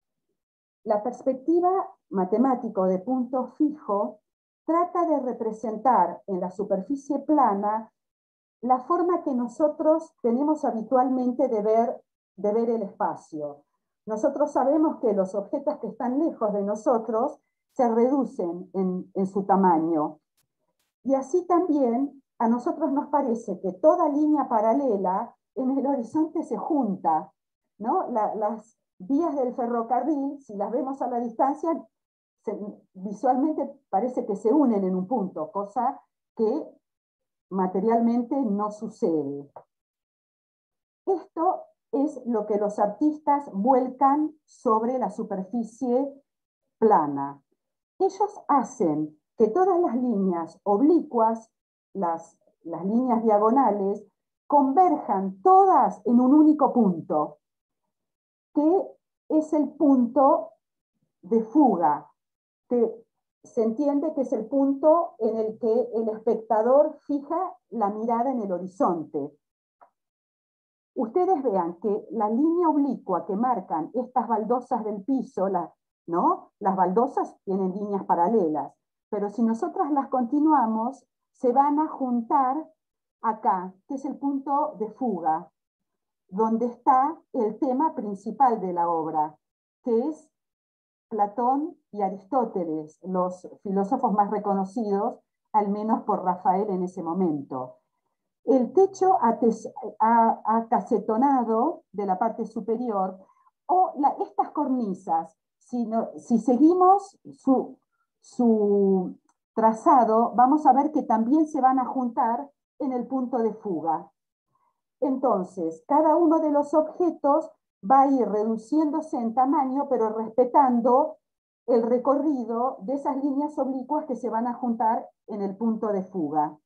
La perspectiva matemática de punto fijo trata de representar en la superficie plana la forma que nosotros tenemos habitualmente de ver, de ver el espacio. Nosotros sabemos que los objetos que están lejos de nosotros se reducen en, en su tamaño. Y así también a nosotros nos parece que toda línea paralela en el horizonte se junta, ¿no? La, las vías del ferrocarril, si las vemos a la distancia, se, visualmente parece que se unen en un punto, cosa que materialmente no sucede. Esto es lo que los artistas vuelcan sobre la superficie plana. Ellos hacen que todas las líneas oblicuas, las las líneas diagonales, converjan todas en un único punto, que es el punto de fuga, que se entiende que es el punto en el que el espectador fija la mirada en el horizonte. Ustedes vean que la línea oblicua que marcan estas baldosas del piso, la, ¿no? Las baldosas tienen líneas paralelas, pero si nosotras las continuamos, se van a juntar acá, que es el punto de fuga, donde está el tema principal de la obra, que es Platón y Aristóteles, los filósofos más reconocidos, al menos por Rafael en ese momento. El techo acacetonado de la parte superior, o la, estas cornisas, si, no, si seguimos su, su trazado, vamos a ver que también se van a juntar en el punto de fuga. Entonces, cada uno de los objetos va a ir reduciéndose en tamaño, pero respetando el recorrido de esas líneas oblicuas que se van a juntar en el punto de fuga.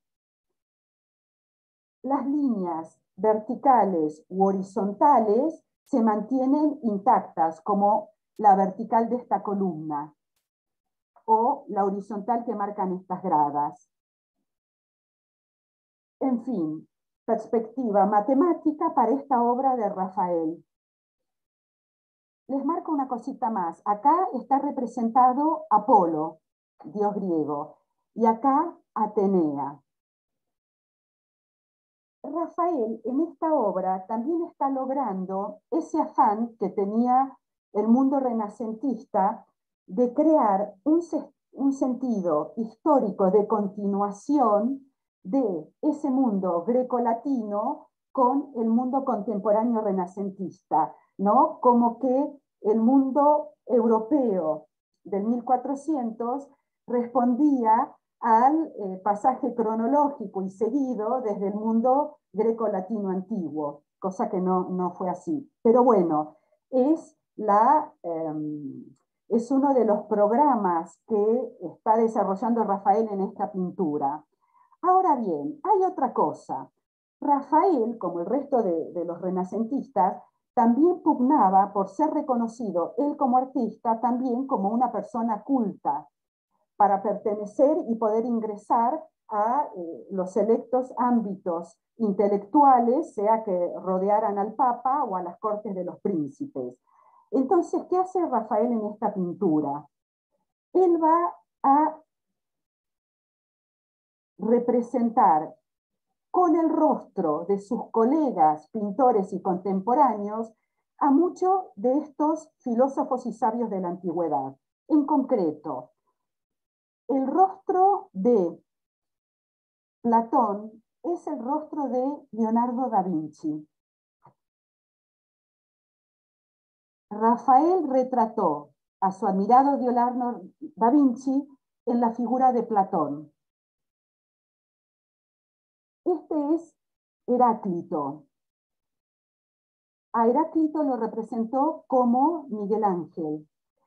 Las líneas verticales u horizontales se mantienen intactas, como la vertical de esta columna, o la horizontal que marcan estas gradas. En fin, perspectiva matemática para esta obra de Rafael. Les marco una cosita más. Acá está representado Apolo, dios griego, y acá Atenea. Rafael en esta obra también está logrando ese afán que tenía el mundo renacentista de crear un, un sentido histórico de continuación de ese mundo grecolatino con el mundo contemporáneo renacentista, ¿no? Como que el mundo europeo del mil cuatrocientos respondía al eh, pasaje cronológico y seguido desde el mundo greco-latino antiguo, cosa que no, no fue así. Pero bueno, es, la, eh, es uno de los programas que está desarrollando Rafael en esta pintura. Ahora bien, hay otra cosa. Rafael, como el resto de, de los renacentistas, también pugnaba por ser reconocido, él como artista, también como una persona culta, para pertenecer y poder ingresar a eh, los selectos ámbitos intelectuales, sea que rodearan al Papa o a las cortes de los príncipes. Entonces, ¿qué hace Rafael en esta pintura? Él va a representar con el rostro de sus colegas pintores y contemporáneos a muchos de estos filósofos y sabios de la antigüedad. En concreto, el rostro de Platón es el rostro de Leonardo da Vinci. Rafael retrató a su admirado Leonardo da Vinci en la figura de Platón. Este es Heráclito. A Heráclito lo representó como Miguel Ángel.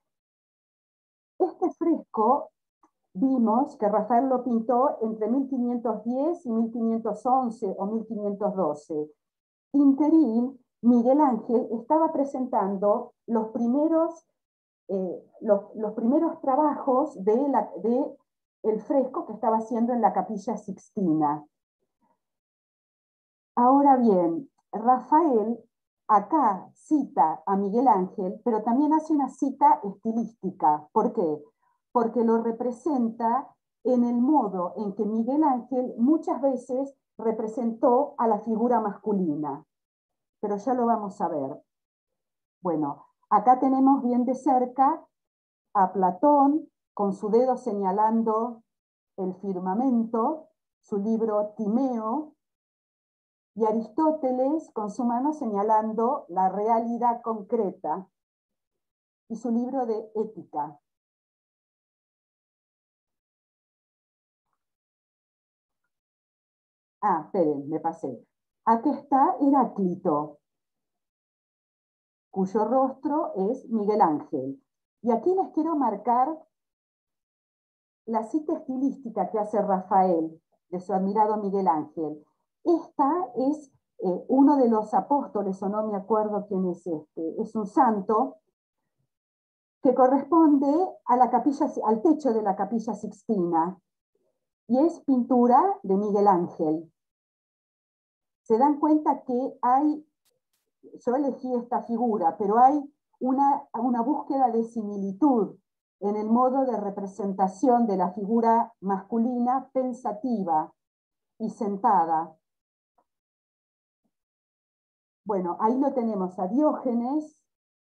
Este fresco vimos que Rafael lo pintó entre mil quinientos diez y mil quinientos once o mil quinientos doce. Interín, Miguel Ángel estaba presentando los primeros, eh, los, los primeros trabajos de, la, de el fresco que estaba haciendo en la Capilla Sixtina. Ahora bien, Rafael acá cita a Miguel Ángel, pero también hace una cita estilística. ¿Por qué? Porque lo representa en el modo en que Miguel Ángel muchas veces representó a la figura masculina. Pero ya lo vamos a ver. Bueno, acá tenemos bien de cerca a Platón con su dedo señalando el firmamento, su libro Timeo, y Aristóteles con su mano señalando la realidad concreta, y su libro de Ética. Ah, esperen, me pasé. Aquí está Heráclito, cuyo rostro es Miguel Ángel. Y aquí les quiero marcar la cita estilística que hace Rafael de su admirado Miguel Ángel. Esta es eh, uno de los apóstoles, o no me acuerdo quién es este, es un santo, que corresponde a la capilla, al techo de la Capilla Sixtina, y es pintura de Miguel Ángel. Se dan cuenta que hay, yo elegí esta figura, pero hay una, una búsqueda de similitud en el modo de representación de la figura masculina pensativa y sentada. Bueno, ahí lo tenemos a Diógenes.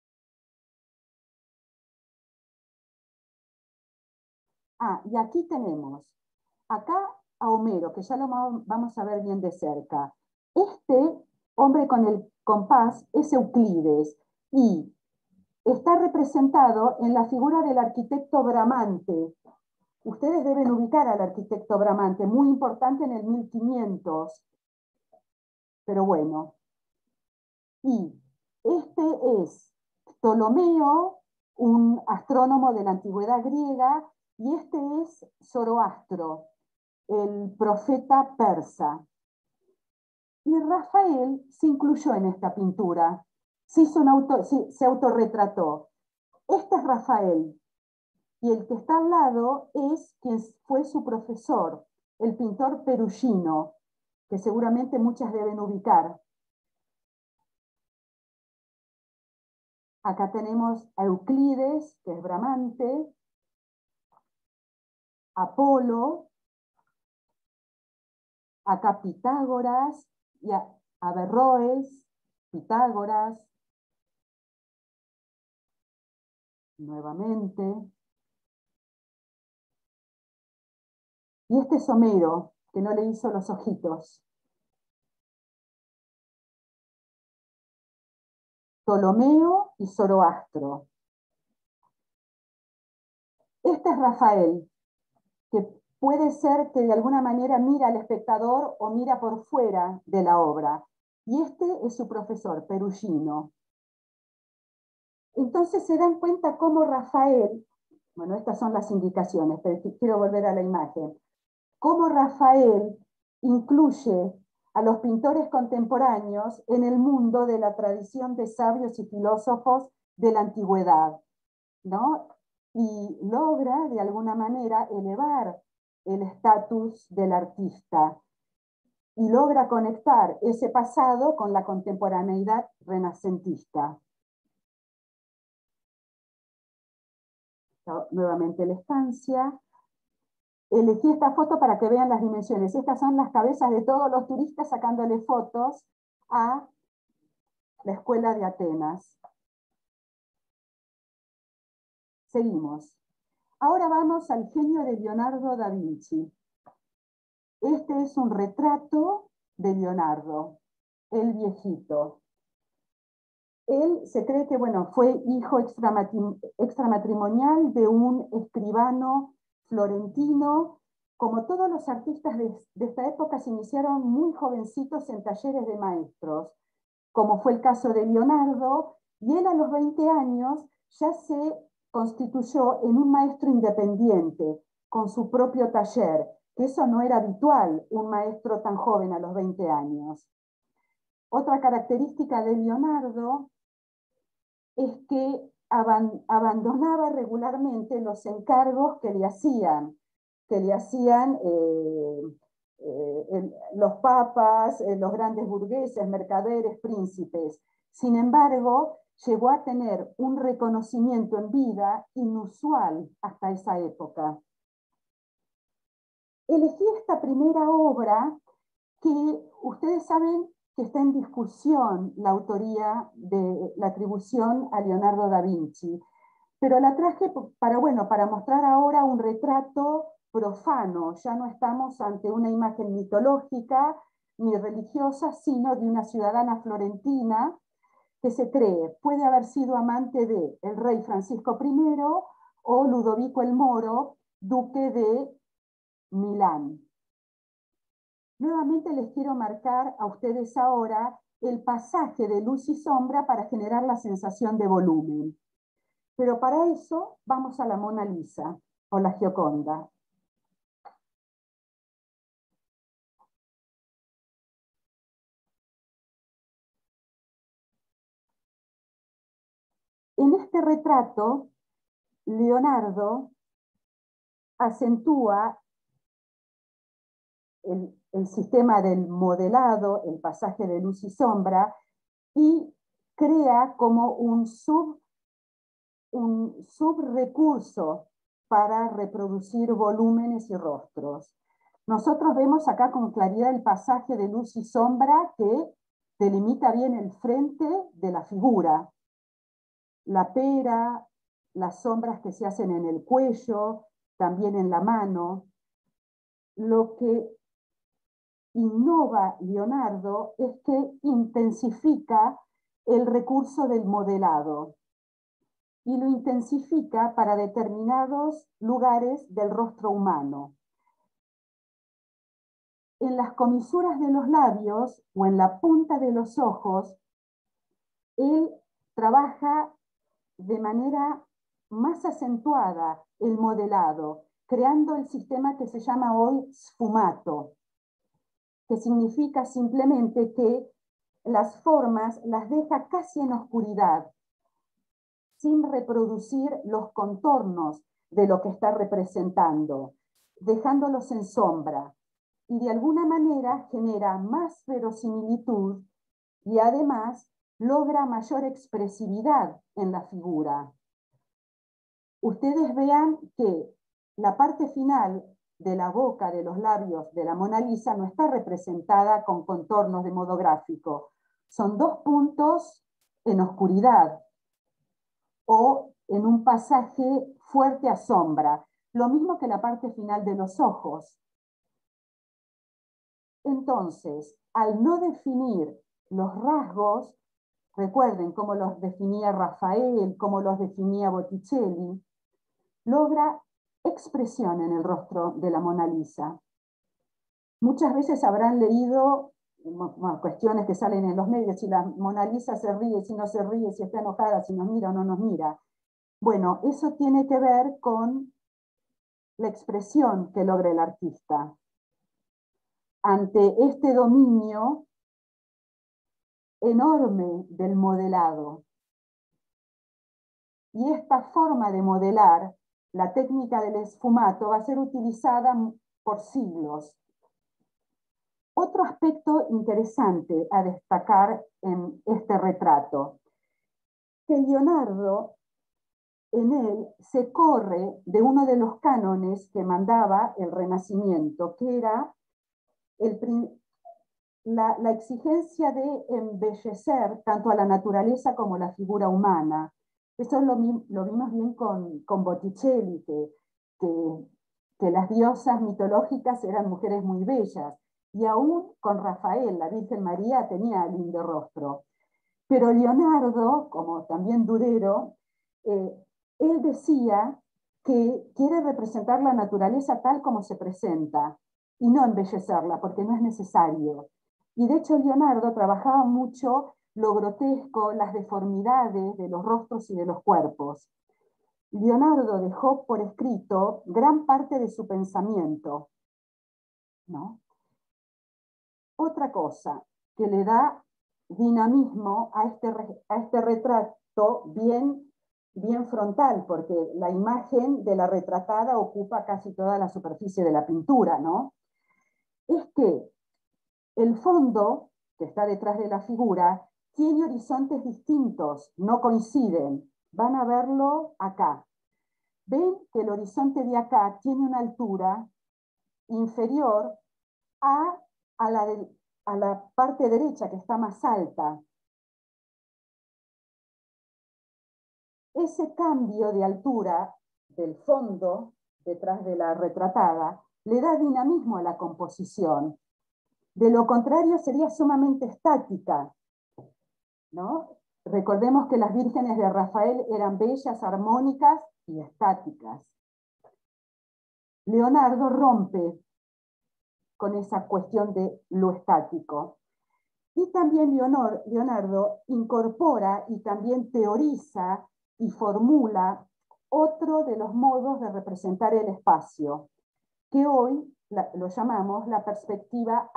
Ah, y aquí tenemos, acá a Homero, que ya lo vamos a ver bien de cerca. Este hombre con el compás es Euclides, y está representado en la figura del arquitecto Bramante. Ustedes deben ubicar al arquitecto Bramante, muy importante en el mil quinientos. Pero bueno. Y este es Ptolomeo, un astrónomo de la antigüedad griega, y este es Zoroastro, el profeta persa. Y Rafael se incluyó en esta pintura, se, hizo un auto, se, se autorretrató. Este es Rafael, y el que está al lado es quien fue su profesor, el pintor Perugino, que seguramente muchas deben ubicar. Acá tenemos a Euclides, que es Bramante, Apolo, acá Pitágoras, y a Averroes, Pitágoras, nuevamente. Y este es Homero, que no le hizo los ojitos. Ptolomeo y Zoroastro. Este es Rafael, que puede ser que de alguna manera mira al espectador o mira por fuera de la obra. Y este es su profesor, Perugino. Entonces se dan cuenta cómo Rafael, bueno, estas son las indicaciones, pero quiero volver a la imagen, cómo Rafael incluye a los pintores contemporáneos en el mundo de la tradición de sabios y filósofos de la antigüedad, ¿no? Y logra de alguna manera elevar el estatus del artista y logra conectar ese pasado con la contemporaneidad renacentista. Nuevamente la estancia. Elegí esta foto para que vean las dimensiones. Estas son las cabezas de todos los turistas sacándole fotos a la escuela de Atenas. Seguimos. Ahora vamos al genio de Leonardo da Vinci. Este es un retrato de Leonardo, el viejito. Él se cree que, bueno, fue hijo extramatrimonial de un escribano florentino. Como todos los artistas de, de esta época se iniciaron muy jovencitos en talleres de maestros, como fue el caso de Leonardo, y él a los veinte años ya se constituyó en un maestro independiente, con su propio taller, que eso no era habitual, un maestro tan joven a los veinte años. Otra característica de Leonardo es que aban, abandonaba regularmente los encargos que le hacían, que le hacían eh, eh, el, los papas, eh, los grandes burgueses, mercaderes, príncipes. Sin embargo, llegó a tener un reconocimiento en vida inusual hasta esa época. Elegí esta primera obra que ustedes saben que está en discusión la autoría de la atribución a Leonardo da Vinci, pero la traje para, bueno, para mostrar ahora un retrato profano. Ya no estamos ante una imagen mitológica ni religiosa, sino de una ciudadana florentina que se cree puede haber sido amante de el rey Francisco primero o Ludovico el Moro, duque de Milán. Nuevamente les quiero marcar a ustedes ahora el pasaje de luz y sombra para generar la sensación de volumen. Pero para eso vamos a la Mona Lisa o la Gioconda. este retrato, Leonardo acentúa el, el sistema del modelado, el pasaje de luz y sombra, y crea como un sub, un subrecurso para reproducir volúmenes y rostros. Nosotros vemos acá con claridad el pasaje de luz y sombra que delimita bien el frente de la figura. La pera, las sombras que se hacen en el cuello, también en la mano. Lo que innova Leonardo es que intensifica el recurso del modelado y lo intensifica para determinados lugares del rostro humano. En las comisuras de los labios o en la punta de los ojos, él trabaja de manera más acentuada el modelado, creando el sistema que se llama hoy sfumato, que significa simplemente que las formas las deja casi en oscuridad, sin reproducir los contornos de lo que está representando, dejándolos en sombra, y de alguna manera genera más verosimilitud y además logra mayor expresividad en la figura. Ustedes vean que la parte final de la boca, de los labios de la Mona Lisa no está representada con contornos de modo gráfico. Son dos puntos en oscuridad o en un pasaje fuerte a sombra. Lo mismo que la parte final de los ojos. Entonces, al no definir los rasgos, recuerden cómo los definía Rafael, cómo los definía Botticelli, logra expresión en el rostro de la Mona Lisa. Muchas veces habrán leído bueno, cuestiones que salen en los medios, si la Mona Lisa se ríe, si no se ríe, si está enojada, si nos mira o no nos mira. Bueno, eso tiene que ver con la expresión que logra el artista. Ante este dominio enorme del modelado. Y esta forma de modelar, la técnica del esfumato, va a ser utilizada por siglos. Otro aspecto interesante a destacar en este retrato, que Leonardo, en él, se corre de uno de los cánones que mandaba el Renacimiento, que era el, la, la exigencia de embellecer tanto a la naturaleza como la figura humana. Eso lo, lo vimos bien con, con Botticelli, que, que, que las diosas mitológicas eran mujeres muy bellas. Y aún con Rafael, la Virgen María tenía lindo rostro. Pero Leonardo, como también Durero, eh, él decía que quiere representar la naturaleza tal como se presenta y no embellecerla, porque no es necesario. Y de hecho Leonardo trabajaba mucho lo grotesco, las deformidades de los rostros y de los cuerpos. Leonardo dejó por escrito gran parte de su pensamiento, ¿no? Otra cosa que le da dinamismo a este, a este retrato bien, bien frontal, porque la imagen de la retratada ocupa casi toda la superficie de la pintura, ¿no? Es que el fondo, que está detrás de la figura, tiene horizontes distintos, no coinciden. Van a verlo acá. Ven que el horizonte de acá tiene una altura inferior a, a, la, de, a la parte derecha, que está más alta. Ese cambio de altura del fondo, detrás de la retratada, le da dinamismo a la composición. De lo contrario, sería sumamente estática, ¿no? Recordemos que las vírgenes de Rafael eran bellas, armónicas y estáticas. Leonardo rompe con esa cuestión de lo estático. Y también Leonor, Leonardo incorpora y también teoriza y formula otro de los modos de representar el espacio, que hoy la, lo llamamos la perspectiva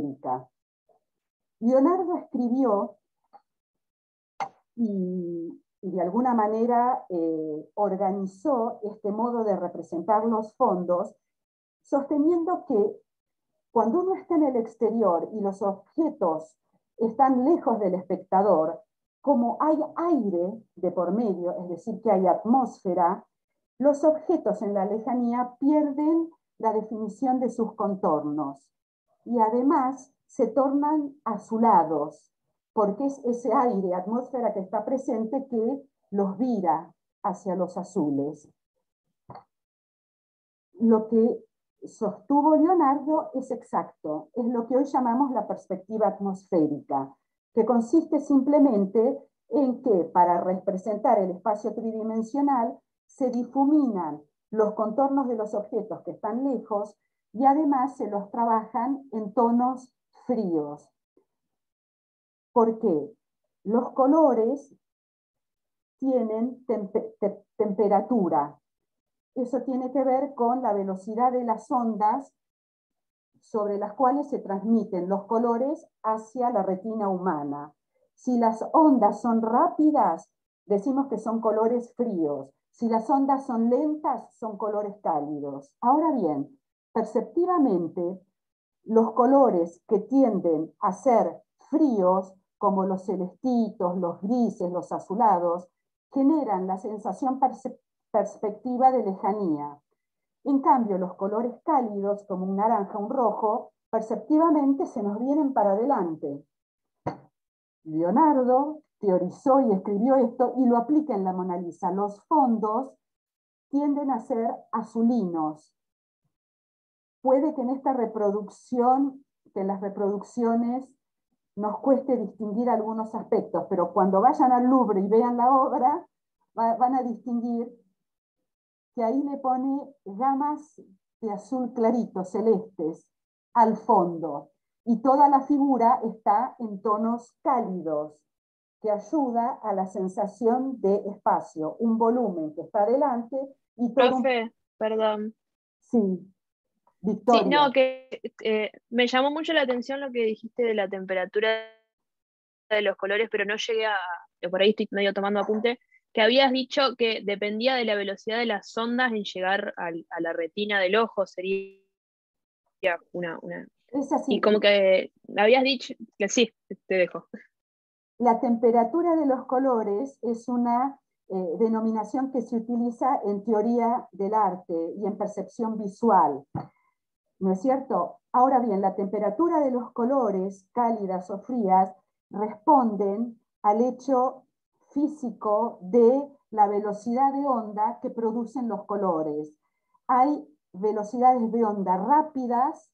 atmosférica. Leonardo escribió y y de alguna manera eh, organizó este modo de representar los fondos, sosteniendo que cuando uno está en el exterior y los objetos están lejos del espectador, como hay aire de por medio, es decir, que hay atmósfera, los objetos en la lejanía pierden la definición de sus contornos y además se tornan azulados, porque es ese aire, atmósfera que está presente que los vira hacia los azules. Lo que sostuvo Leonardo es exacto, es lo que hoy llamamos la perspectiva atmosférica, que consiste simplemente en que para representar el espacio tridimensional se difuminan los contornos de los objetos que están lejos y además se los trabajan en tonos fríos. ¿Por qué? Los colores tienen tempe te temperatura. Eso tiene que ver con la velocidad de las ondas sobre las cuales se transmiten los colores hacia la retina humana. Si las ondas son rápidas, decimos que son colores fríos. Si las ondas son lentas, son colores cálidos. Ahora bien, perceptivamente, los colores que tienden a ser fríos, como los celestitos, los grises, los azulados, generan la sensación perceptiva perspectiva de lejanía. En cambio, los colores cálidos, como un naranja, un rojo, perceptivamente se nos vienen para adelante. Leonardo teorizó y escribió esto y lo aplica en la Mona Lisa. Los fondos tienden a ser azulinos. Puede que en esta reproducción, que en las reproducciones nos cueste distinguir algunos aspectos, pero cuando vayan al Louvre y vean la obra, van a distinguir que ahí le pone gamas de azul clarito, celestes, al fondo. Y toda la figura está en tonos cálidos, que ayuda a la sensación de espacio, un volumen que está delante y todo... Profe, un... perdón. Sí, Victoria. Sí, no, que eh, me llamó mucho la atención lo que dijiste de la temperatura de los colores, pero no llegué a, por ahí estoy medio tomando apunte, que habías dicho que dependía de la velocidad de las ondas en llegar al, a la retina del ojo, sería una... una... Es así. Y como que habías dicho, que sí, te dejo. La temperatura de los colores es una eh, denominación que se utiliza en teoría del arte y en percepción visual, ¿no es cierto? Ahora bien, la temperatura de los colores, cálidas o frías, responden al hecho físico de la velocidad de onda que producen los colores. Hay velocidades de onda rápidas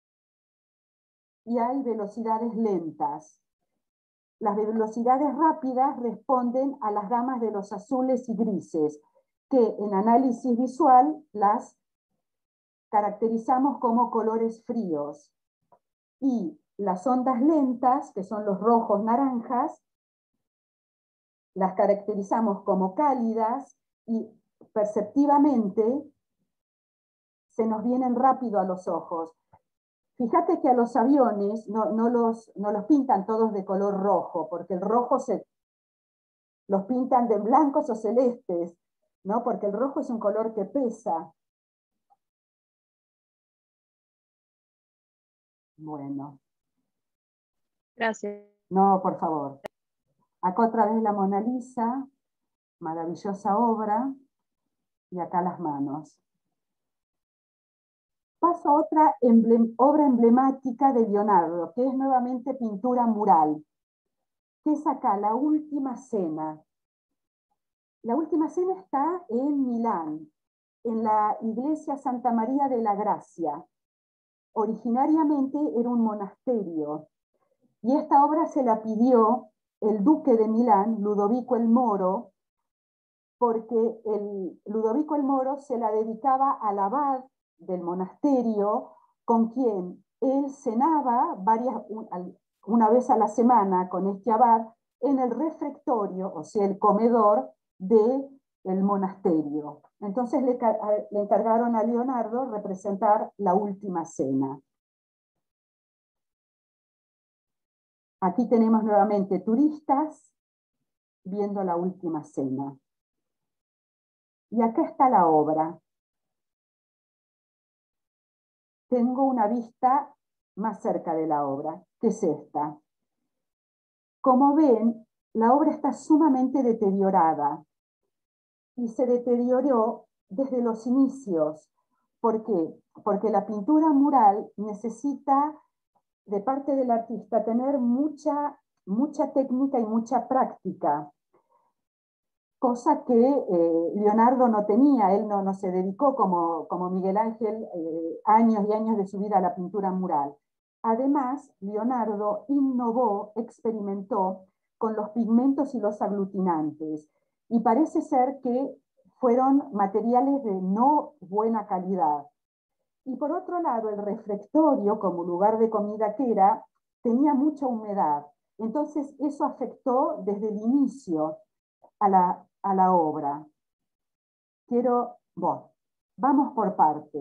y hay velocidades lentas. Las velocidades rápidas responden a las gamas de los azules y grises, que en análisis visual las caracterizamos como colores fríos. Y las ondas lentas, que son los rojos naranjas, las caracterizamos como cálidas y perceptivamente se nos vienen rápido a los ojos. Fíjate que a los aviones no, no, los, no los pintan todos de color rojo, porque el rojo se, los pintan de blancos o celestes, ¿no? Porque el rojo es un color que pesa. Bueno. Gracias. No, por favor. Acá otra vez la Mona Lisa, maravillosa obra, y acá las manos. Paso a otra emblem, obra emblemática de Leonardo, que es nuevamente pintura mural, que es acá La Última Cena. La Última Cena está en Milán, en la iglesia Santa María de la Gracia. Originariamente era un monasterio, y esta obra se la pidió el duque de Milán, Ludovico el Moro, porque el Ludovico el Moro se la dedicaba al abad del monasterio, con quien él cenaba varias, una vez a la semana con este abad en el refectorio, o sea, el comedor del monasterio. Entonces le, le encargaron a Leonardo representar La Última Cena. Aquí tenemos nuevamente turistas viendo la última cena. Y acá está la obra. Tengo una vista más cerca de la obra, que es esta. Como ven, la obra está sumamente deteriorada y se deterioró desde los inicios. ¿Por qué? Porque la pintura mural necesita, de parte del artista, tener mucha, mucha técnica y mucha práctica, cosa que eh, Leonardo no tenía. Él no, no se dedicó como, como Miguel Ángel eh, años y años de su vida a la pintura mural. Además, Leonardo innovó, experimentó con los pigmentos y los aglutinantes, y parece ser que fueron materiales de no buena calidad. Y por otro lado, el refectorio, como lugar de comida que era, tenía mucha humedad. Entonces eso afectó desde el inicio a la, a la obra. Quiero, bueno, vamos por parte.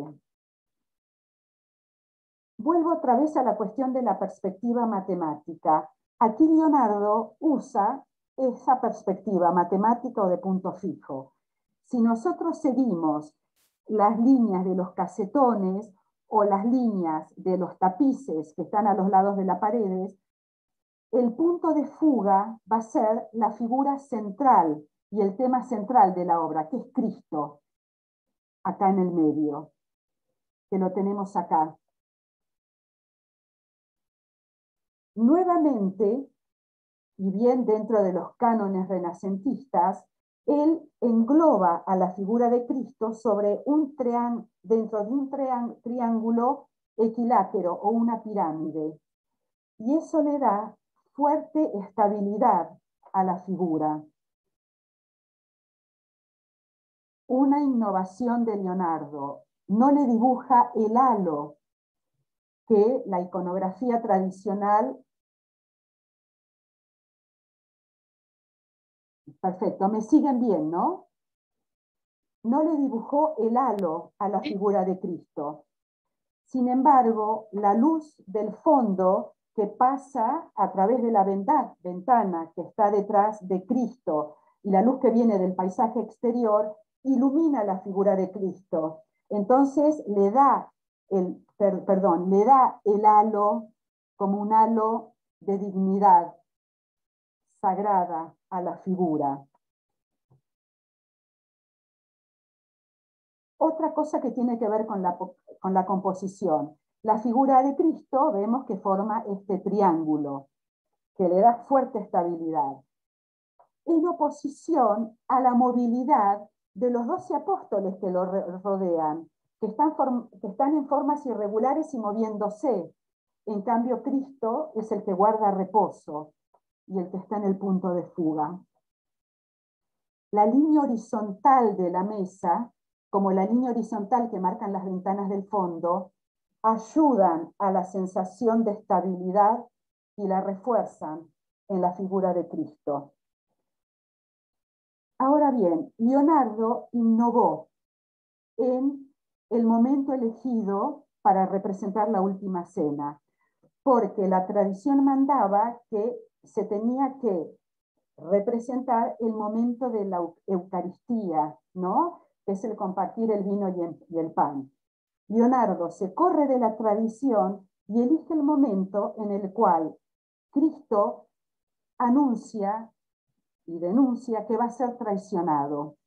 Vuelvo otra vez a la cuestión de la perspectiva matemática. Aquí Leonardo usa esa perspectiva matemática o de punto fijo. Si nosotros seguimos las líneas de los casetones o las líneas de los tapices que están a los lados de las paredes, el punto de fuga va a ser la figura central y el tema central de la obra, que es Cristo, acá en el medio, que lo tenemos acá. Nuevamente, y bien dentro de los cánones renacentistas, él engloba a la figura de Cristo sobre un dentro de un triángulo equilátero o una pirámide. Y eso le da fuerte estabilidad a la figura. Una innovación de Leonardo. No le dibuja el halo que la iconografía tradicional. Perfecto, me siguen bien, ¿no? No le dibujó el halo a la figura de Cristo. Sin embargo, la luz del fondo que pasa a través de la ventana que está detrás de Cristo y la luz que viene del paisaje exterior ilumina la figura de Cristo. Entonces le da el, per, perdón, le da el halo como un halo de dignidad sagrada a la figura. Otra cosa que tiene que ver con la, con la composición. La figura de Cristo vemos que forma este triángulo, que le da fuerte estabilidad, en oposición a la movilidad de los doce apóstoles que lo rodean, que están, que están en formas irregulares y moviéndose. En cambio, Cristo es el que guarda reposo y el que está en el punto de fuga. La línea horizontal de la mesa, como la línea horizontal que marcan las ventanas del fondo, ayudan a la sensación de estabilidad y la refuerzan en la figura de Cristo. Ahora bien, Leonardo innovó en el momento elegido para representar la última cena, porque la tradición mandaba que se tenía que representar el momento de la Eucaristía, ¿no? Que es el compartir el vino y el, y el pan. Leonardo se corre de la tradición y elige el momento en el cual Cristo anuncia y denuncia que va a ser traicionado.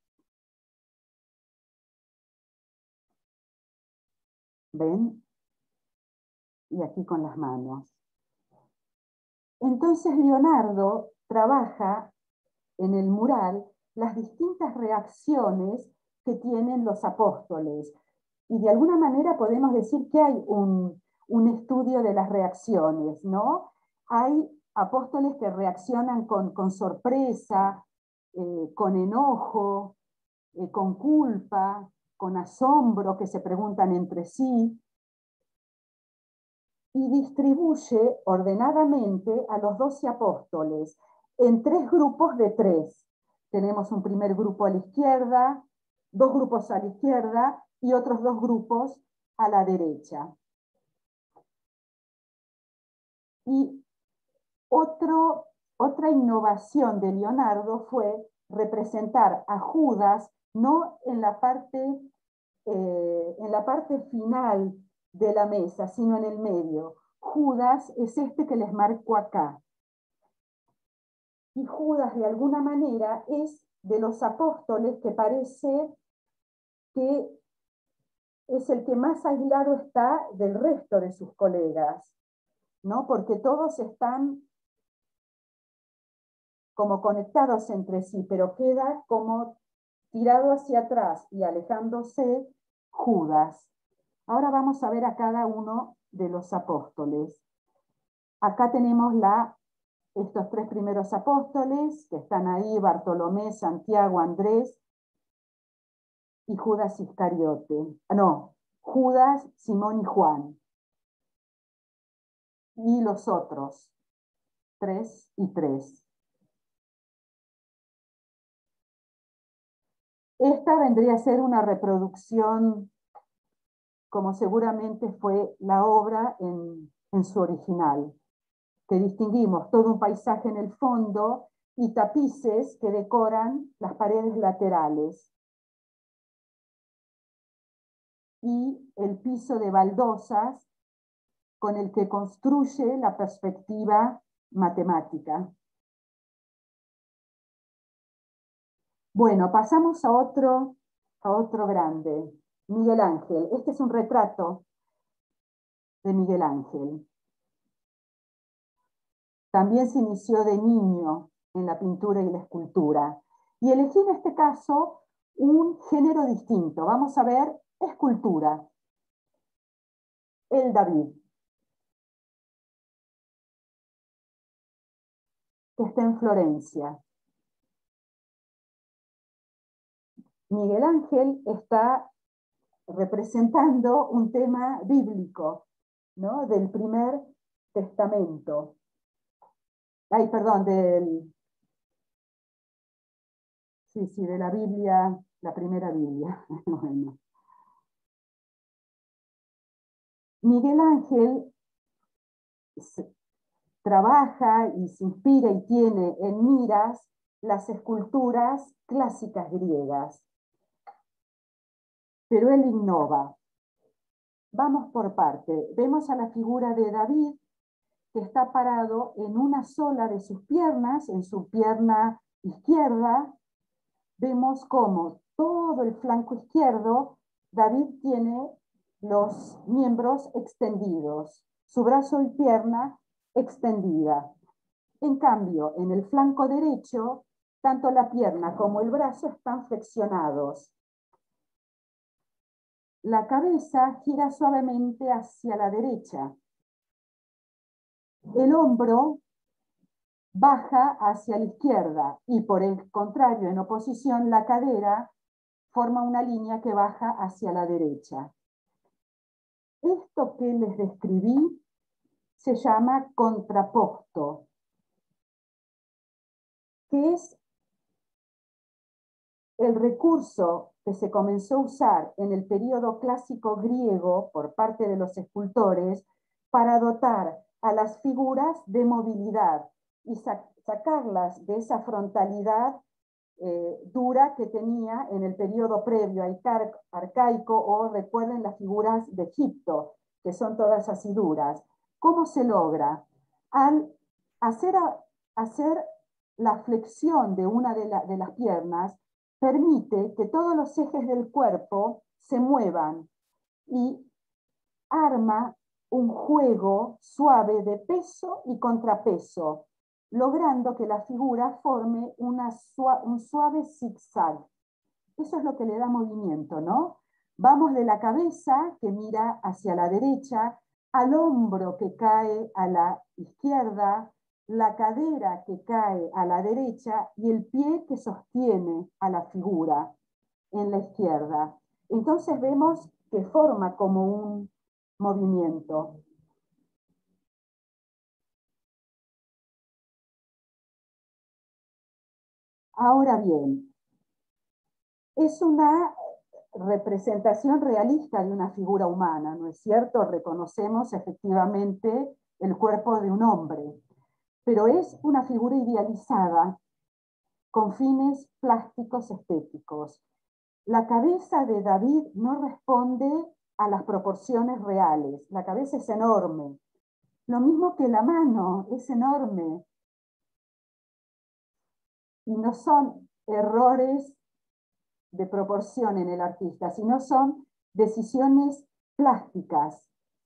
¿Ven? Y aquí con las manos. Entonces Leonardo trabaja en el mural las distintas reacciones que tienen los apóstoles. Y de alguna manera podemos decir que hay un, un estudio de las reacciones, ¿no? Hay apóstoles que reaccionan con, con sorpresa, eh, con enojo, eh, con culpa, con asombro, que se preguntan entre sí, y distribuye ordenadamente a los doce apóstoles en tres grupos de tres. Tenemos un primer grupo a la izquierda, dos grupos a la izquierda y otros dos grupos a la derecha. Y otro Otra innovación de Leonardo fue representar a Judas no en la parte, eh, en la parte final de la mesa, sino en el medio. Judas es este que les marco acá. Y Judas, de alguna manera, es de los apóstoles que parece que es el que más aislado está del resto de sus colegas, ¿no? Porque todos están como conectados entre sí, pero queda como tirado hacia atrás y alejándose Judas. Ahora vamos a ver a cada uno de los apóstoles. Acá tenemos la, estos tres primeros apóstoles que están ahí, Bartolomé, Santiago, Andrés y Judas Iscariote. No, Judas, Simón y Juan. Y los otros, tres y tres. Esta vendría a ser una reproducción, como seguramente fue la obra en, en su original, que distinguimos todo un paisaje en el fondo y tapices que decoran las paredes laterales. Y el piso de baldosas con el que construye la perspectiva matemática. Bueno, pasamos a otro, a otro grande, Miguel Ángel. Este es un retrato de Miguel Ángel. También se inició de niño en la pintura y la escultura. Y elegí en este caso un género distinto. Vamos a ver escultura. El David, que está en Florencia. Miguel Ángel está representando un tema bíblico, ¿no? Del primer testamento. Ay, perdón, del... Sí, sí, de la Biblia, la primera Biblia. Bueno. Miguel Ángel trabaja y se inspira y tiene en miras las esculturas clásicas griegas. Pero él innova. Vamos por parte. Vemos a la figura de David, que está parado en una sola de sus piernas, en su pierna izquierda. Vemos cómo todo el flanco izquierdo, David tiene los miembros extendidos, su brazo y pierna extendida. En cambio, en el flanco derecho, tanto la pierna como el brazo están flexionados. La cabeza gira suavemente hacia la derecha. El hombro baja hacia la izquierda y, por el contrario, en oposición, la cadera forma una línea que baja hacia la derecha. Esto que les describí se llama contrapposto, que es el recurso que se comenzó a usar en el período clásico griego por parte de los escultores para dotar a las figuras de movilidad y sac sacarlas de esa frontalidad eh, dura que tenía en el período previo arcaico, o recuerden las figuras de Egipto, que son todas así duras. ¿Cómo se logra? Al hacer, a, hacer la flexión de una de, la, de las piernas, permite que todos los ejes del cuerpo se muevan y arma un juego suave de peso y contrapeso, logrando que la figura forme una suave, un suave zigzag. Eso es lo que le da movimiento, ¿no? Vamos de la cabeza, que mira hacia la derecha, al hombro que cae a la izquierda, la cadera que cae a la derecha y el pie que sostiene a la figura en la izquierda. Entonces vemos que forma como un movimiento. Ahora bien, es una representación realista de una figura humana, ¿no es cierto? Reconocemos efectivamente el cuerpo de un hombre. pero es una figura idealizada con fines plásticos estéticos. La cabeza de David no responde a las proporciones reales. La cabeza es enorme. Lo mismo que la mano, es enorme. Y no son errores de proporción en el artista, sino son decisiones plásticas.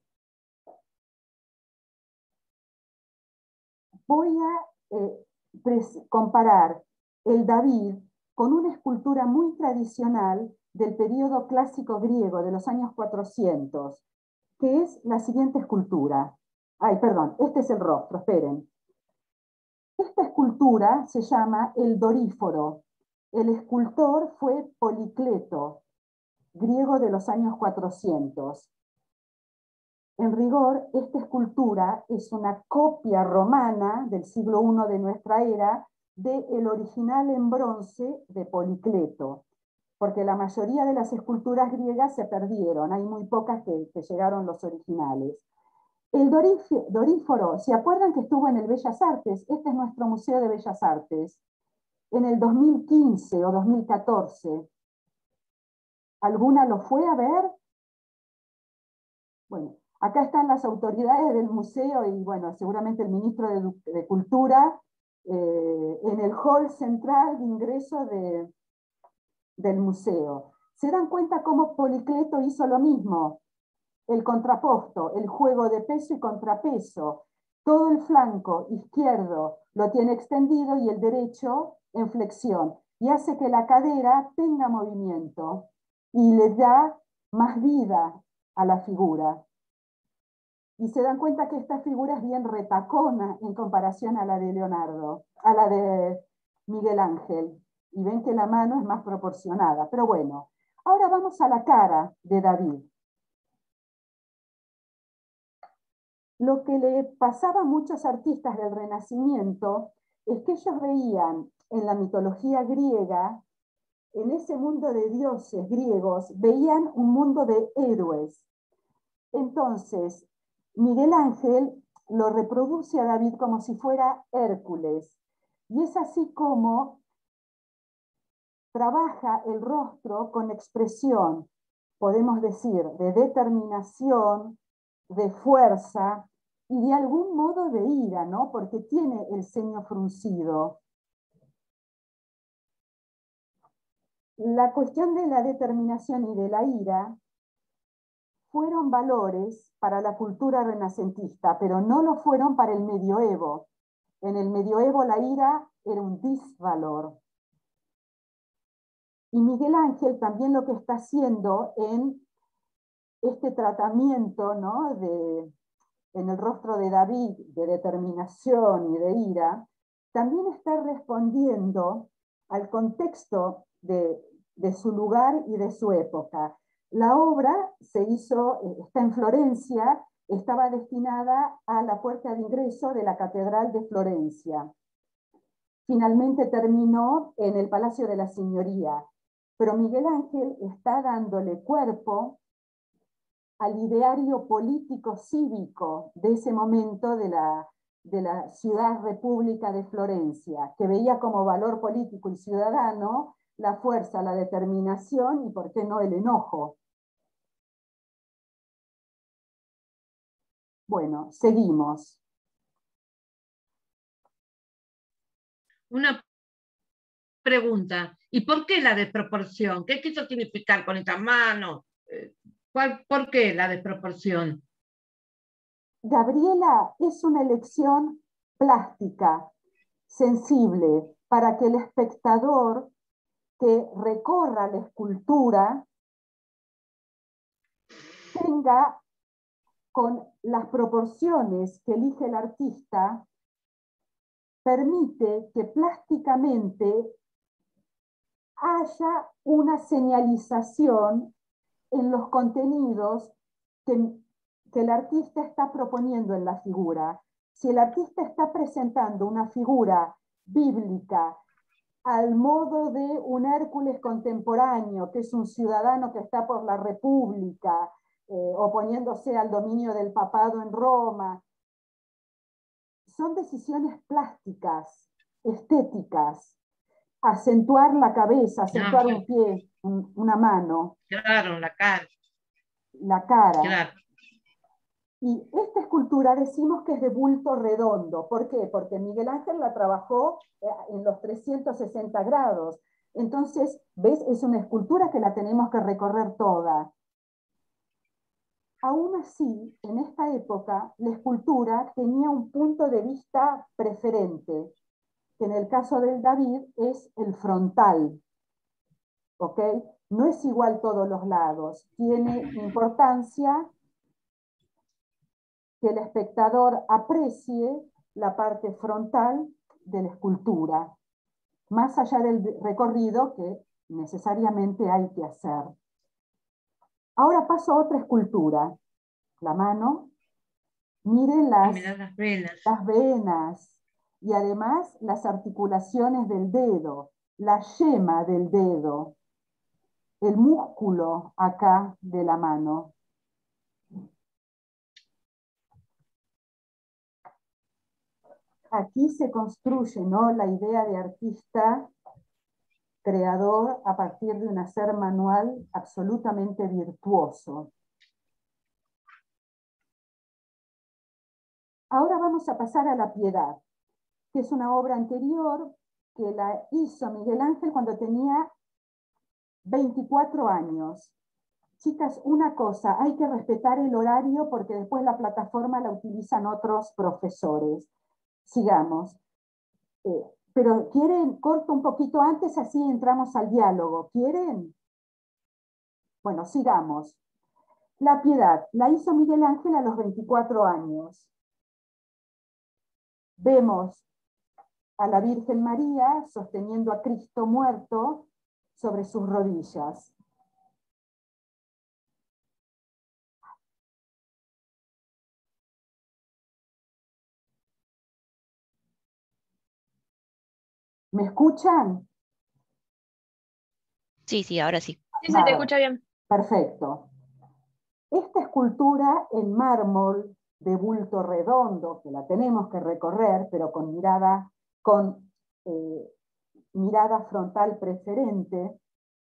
Voy a eh, comparar el David con una escultura muy tradicional del periodo clásico griego de los años cuatrocientos, que es la siguiente escultura. Ay, perdón, este es el rostro, esperen. Esta escultura se llama el Doríforo. El escultor fue Policleto, griego de los años cuatrocientos. En rigor, esta escultura es una copia romana del siglo primero de nuestra era del original en bronce de Policleto, porque la mayoría de las esculturas griegas se perdieron, hay muy pocas que, que llegaron los originales. El Doríforo, ¿se acuerdan que estuvo en el Bellas Artes? Este es nuestro Museo de Bellas Artes, en el dos mil quince o dos mil catorce. ¿Alguna lo fue a ver? Bueno, acá están las autoridades del museo y, bueno, seguramente el ministro de, de Cultura eh, en el hall central de ingreso de, del museo. ¿Se dan cuenta cómo Policleto hizo lo mismo? El contraposto, el juego de peso y contrapeso. Todo el flanco izquierdo lo tiene extendido y el derecho en flexión. Y hace que la cadera tenga movimiento y le da más vida a la figura. Y se dan cuenta que esta figura es bien retacona en comparación a la de Leonardo, a la de Miguel Ángel. Y ven que la mano es más proporcionada. Pero bueno, ahora vamos a la cara de David. Lo que le pasaba a muchos artistas del Renacimiento es que ellos veían en la mitología griega, en ese mundo de dioses griegos, veían un mundo de héroes. Entonces, Miguel Ángel lo reproduce a David como si fuera Hércules. Y es así como trabaja el rostro con expresión, podemos decir, de determinación, de fuerza y de algún modo de ira, ¿no? Porque tiene el ceño fruncido. La cuestión de la determinación y de la ira fueron valores para la cultura renacentista, pero no lo fueron para el medioevo. En el medioevo la ira era un disvalor. Y Miguel Ángel también lo que está haciendo en este tratamiento, ¿no?, de, en el rostro de David, de determinación y de ira, también está respondiendo al contexto de, de su lugar y de su época. La obra se hizo, está en Florencia, estaba destinada a la puerta de ingreso de la Catedral de Florencia. Finalmente terminó en el Palacio de la Signoría, pero Miguel Ángel está dándole cuerpo al ideario político cívico de ese momento de la, de la ciudad república de Florencia, que veía como valor político y ciudadano la fuerza, la determinación y, por qué no, el enojo. Bueno, seguimos. Una pregunta, ¿y por qué la desproporción? ¿Qué quiso significar con esta mano? ¿Cuál, ¿Por qué la desproporción? Gabriela, es una elección plástica, sensible, para que el espectador que recorra la escultura tenga, con las proporciones que elige el artista, permite que plásticamente haya una señalización en los contenidos que, que el artista está proponiendo en la figura. Si el artista está presentando una figura bíblica al modo de un Hércules contemporáneo, que es un ciudadano que está por la República, eh, oponiéndose al dominio del papado en Roma, son decisiones plásticas, estéticas, acentuar la cabeza, acentuar No, un pie, un- una mano, claro, la cara, la cara. claro. Y esta escultura decimos que es de bulto redondo. ¿Por qué? Porque Miguel Ángel la trabajó eh, en los trescientos sesenta grados. Entonces, ¿ves? Es una escultura que la tenemos que recorrer toda. Aún así, en esta época, la escultura tenía un punto de vista preferente, que en el caso del David es el frontal. ¿Ok? No es igual todos los lados. Tiene importancia que el espectador aprecie la parte frontal de la escultura, más allá del recorrido que necesariamente hay que hacer. Ahora paso a otra escultura, la mano. Miren Y las, mirá las venas. las venas y además las articulaciones del dedo, la yema del dedo, el músculo acá de la mano. Aquí se construye, ¿no?, la idea de artista creador a partir de un hacer manual absolutamente virtuoso. Ahora vamos a pasar a La Piedad, que es una obra anterior que la hizo Miguel Ángel cuando tenía veinticuatro años. Chicas, una cosa, hay que respetar el horario porque después la plataforma la utilizan otros profesores. Sigamos. Eh, pero ¿quieren? Corto un poquito antes, así entramos al diálogo. ¿Quieren? Bueno, sigamos. La Piedad la hizo Miguel Ángel a los veinticuatro años. Vemos a la Virgen María sosteniendo a Cristo muerto sobre sus rodillas. ¿Me escuchan? Sí, sí, ahora sí. Sí, se te Nada. escucha bien. Perfecto. Esta escultura en mármol de bulto redondo, que la tenemos que recorrer, pero con mirada, con, eh, mirada frontal preferente,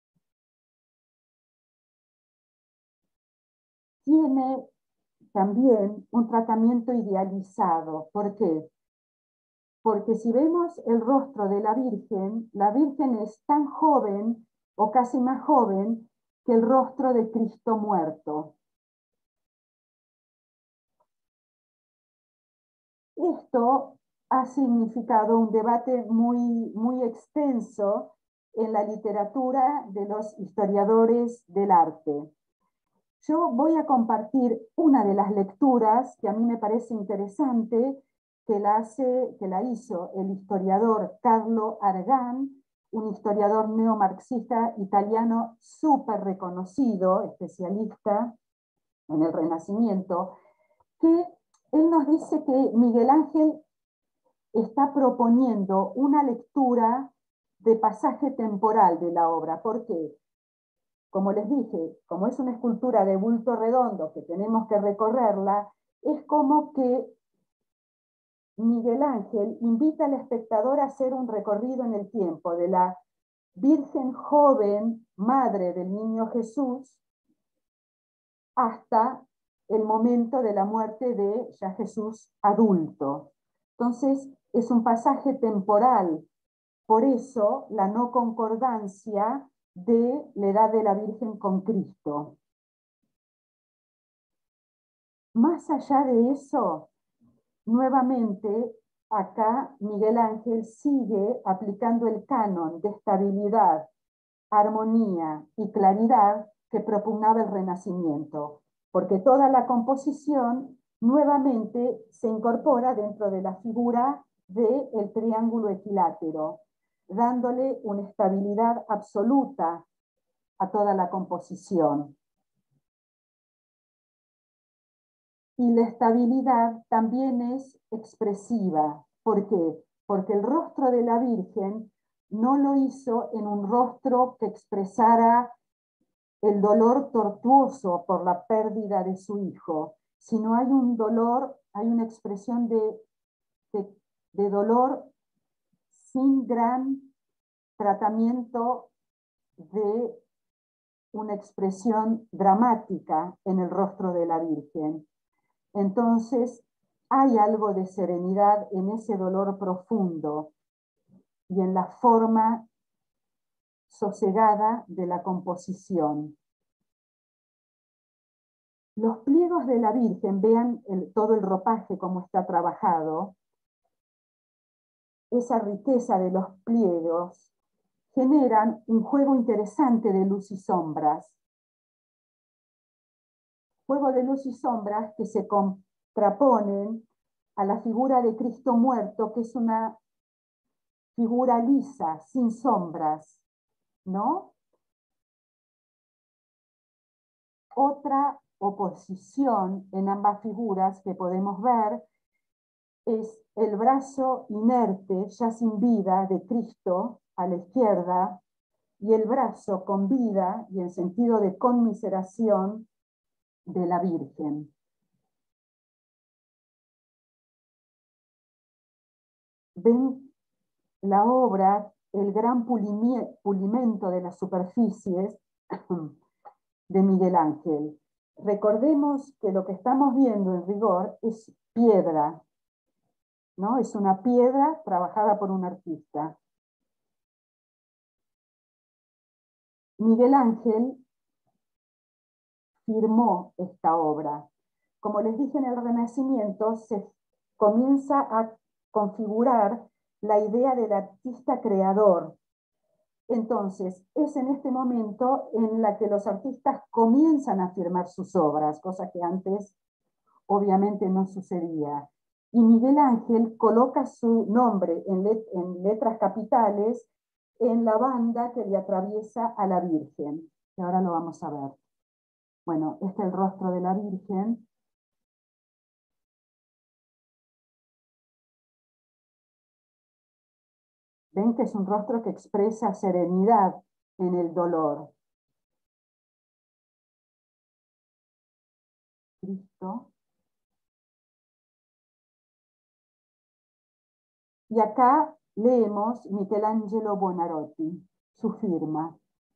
tiene también un tratamiento idealizado. ¿Por qué? Porque si vemos el rostro de la Virgen, la Virgen es tan joven o casi más joven que el rostro de Cristo muerto. Esto ha significado un debate muy, muy extenso en la literatura de los historiadores del arte. Yo voy a compartir una de las lecturas que a mí me parece interesante, que la, hace, que la hizo el historiador Carlo Argan, un historiador neomarxista italiano súper reconocido, especialista en el Renacimiento, que él nos dice que Miguel Ángel está proponiendo una lectura de pasaje temporal de la obra. ¿Por qué? Como les dije, como es una escultura de bulto redondo que tenemos que recorrerla, es como que Miguel Ángel invita al espectador a hacer un recorrido en el tiempo de la Virgen joven, madre del niño Jesús, hasta el momento de la muerte de ya Jesús adulto. Entonces, es un pasaje temporal. Por eso, la no concordancia de la edad de la Virgen con Cristo. Más allá de eso, nuevamente, acá Miguel Ángel sigue aplicando el canon de estabilidad, armonía y claridad que propugnaba el Renacimiento, porque toda la composición nuevamente se incorpora dentro de la figura del triángulo equilátero, dándole una estabilidad absoluta a toda la composición. Y la estabilidad también es expresiva. ¿Por qué? Porque el rostro de la Virgen no lo hizo en un rostro que expresara el dolor tortuoso por la pérdida de su hijo, sino hay un dolor, hay una expresión de de, de dolor sin gran tratamiento de una expresión dramática en el rostro de la Virgen. Entonces, hay algo de serenidad en ese dolor profundo y en la forma sosegada de la composición. Los pliegos de la Virgen, vean el, todo el ropaje como está trabajado, esa riqueza de los pliegos, generan un juego interesante de luz y sombras. Juego de luz y sombras que se contraponen a la figura de Cristo muerto, que es una figura lisa, sin sombras, ¿no? Otra oposición en ambas figuras que podemos ver es el brazo inerte, ya sin vida, de Cristo a la izquierda, y el brazo con vida y en sentido de conmiseración de la Virgen. Ven la obra, el gran pulimento de las superficies de Miguel Ángel. Recordemos que lo que estamos viendo en rigor es piedra, ¿no? Es una piedra trabajada por un artista. Miguel Ángel firmó esta obra. Como les dije, en el Renacimiento se comienza a configurar la idea del artista creador. Entonces, es en este momento en la que los artistas comienzan a firmar sus obras, cosa que antes obviamente no sucedía. Y Miguel Ángel coloca su nombre en, let en letras capitales en la banda que le atraviesa a la Virgen, que ahora lo vamos a ver. Bueno, este es el rostro de la Virgen. Ven que es un rostro que expresa serenidad en el dolor. Cristo. Y acá leemos Michelangelo Buonarroti, su firma.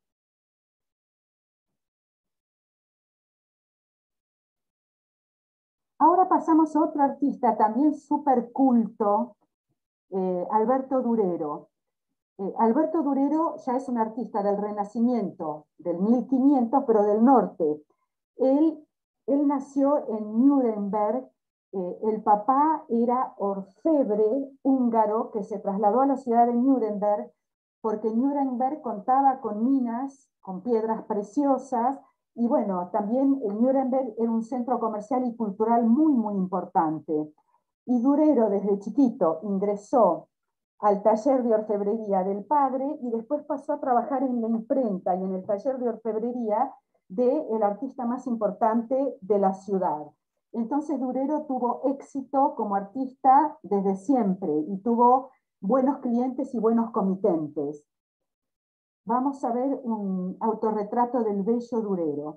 Ahora pasamos a otro artista también súper culto, eh, Alberto Durero. Eh, Alberto Durero ya es un artista del Renacimiento, del mil quinientos, pero del norte. Él, él nació en Nuremberg. Eh, el papá era orfebre húngaro que se trasladó a la ciudad de Nuremberg porque Nuremberg contaba con minas, con piedras preciosas, y bueno, también Nuremberg era un centro comercial y cultural muy, muy importante. Y Durero desde chiquito ingresó al taller de orfebrería del padre y después pasó a trabajar en la imprenta y en el taller de orfebrería del artista más importante de la ciudad. Entonces Durero tuvo éxito como artista desde siempre y tuvo buenos clientes y buenos comitentes. Vamos a ver un autorretrato del bello Durero.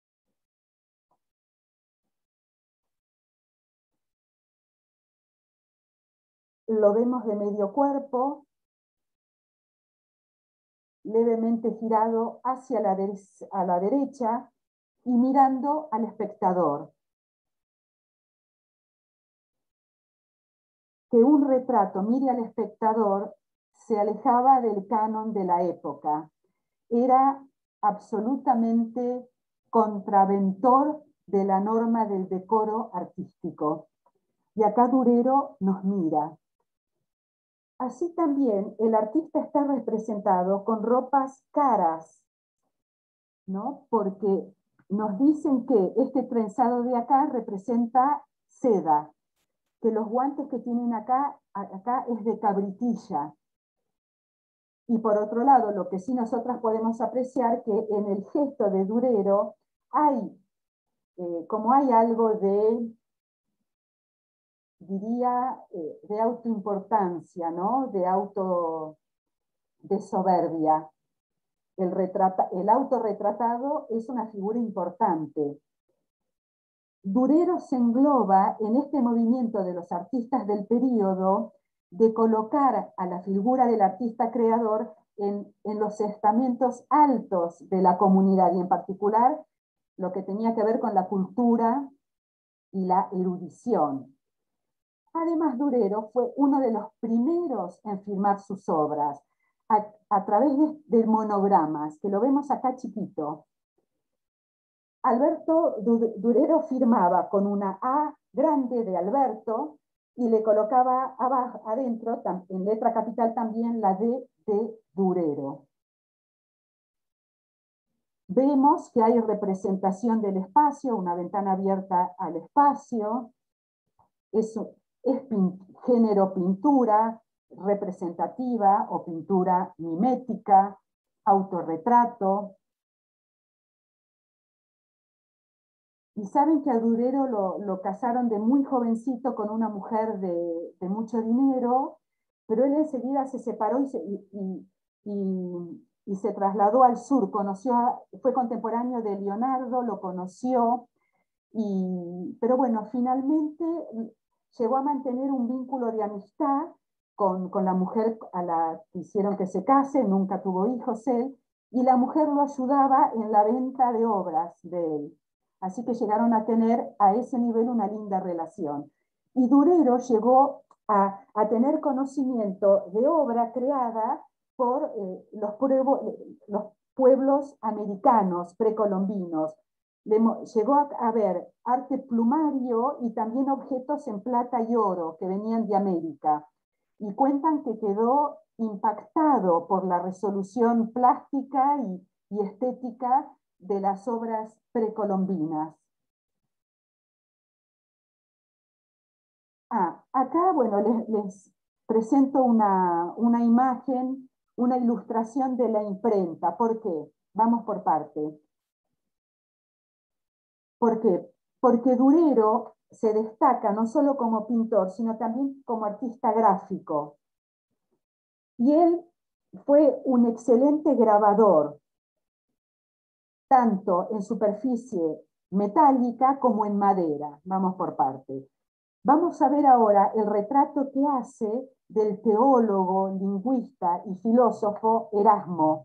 Lo vemos de medio cuerpo, levemente girado hacia la, a la derecha y mirando al espectador. Que un retrato mire al espectador se alejaba del canon de la época. Era absolutamente contraventor de la norma del decoro artístico. Y acá Durero nos mira. Así también el artista está representado con ropas caras, ¿no? Porque nos dicen que este trenzado de acá representa seda, que los guantes que tienen acá, acá es de cabritilla. Y por otro lado, lo que sí nosotras podemos apreciar que en el gesto de Durero hay, eh, como hay algo de, diría, eh, de autoimportancia, ¿no? De auto, de soberbia. El, retrata, el autorretratado es una figura importante. Durero se engloba en este movimiento de los artistas del período de colocar a la figura del artista creador en, en los estamentos altos de la comunidad, y en particular lo que tenía que ver con la cultura y la erudición. Además, Durero fue uno de los primeros en firmar sus obras a, a través de, de monogramas, que lo vemos acá chiquito. Alberto Durero firmaba con una A grande de Alberto y le colocaba abajo, adentro, en letra capital también, la D de Durero. Vemos que hay representación del espacio, una ventana abierta al espacio, es, es pin, género pintura representativa o pintura mimética, autorretrato. Y saben que a Durero lo, lo casaron de muy jovencito con una mujer de, de mucho dinero, pero él enseguida se separó y se, y, y, y se trasladó al sur. Conoció a, fue contemporáneo de Leonardo, lo conoció, y, pero bueno, finalmente llegó a mantener un vínculo de amistad con, con la mujer a la que hicieron que se case, nunca tuvo hijos él, y la mujer lo ayudaba en la venta de obras de él. Así que llegaron a tener a ese nivel una linda relación. Y Durero llegó a, a tener conocimiento de obra creada por eh, los, pueblos, los pueblos americanos precolombinos. Le, llegó a, a ver arte plumario y también objetos en plata y oro que venían de América. Y cuentan que quedó impactado por la resolución plástica y, y estética de las obras precolombinas. Ah, acá, bueno, les, les presento una, una imagen, una ilustración de la imprenta. ¿Por qué? Vamos por parte. ¿Por qué? Porque Durero se destaca no solo como pintor, sino también como artista gráfico. Y él fue un excelente grabador, tanto en superficie metálica como en madera. Vamos por parte. Vamos a ver ahora el retrato que hace del teólogo, lingüista y filósofo Erasmo.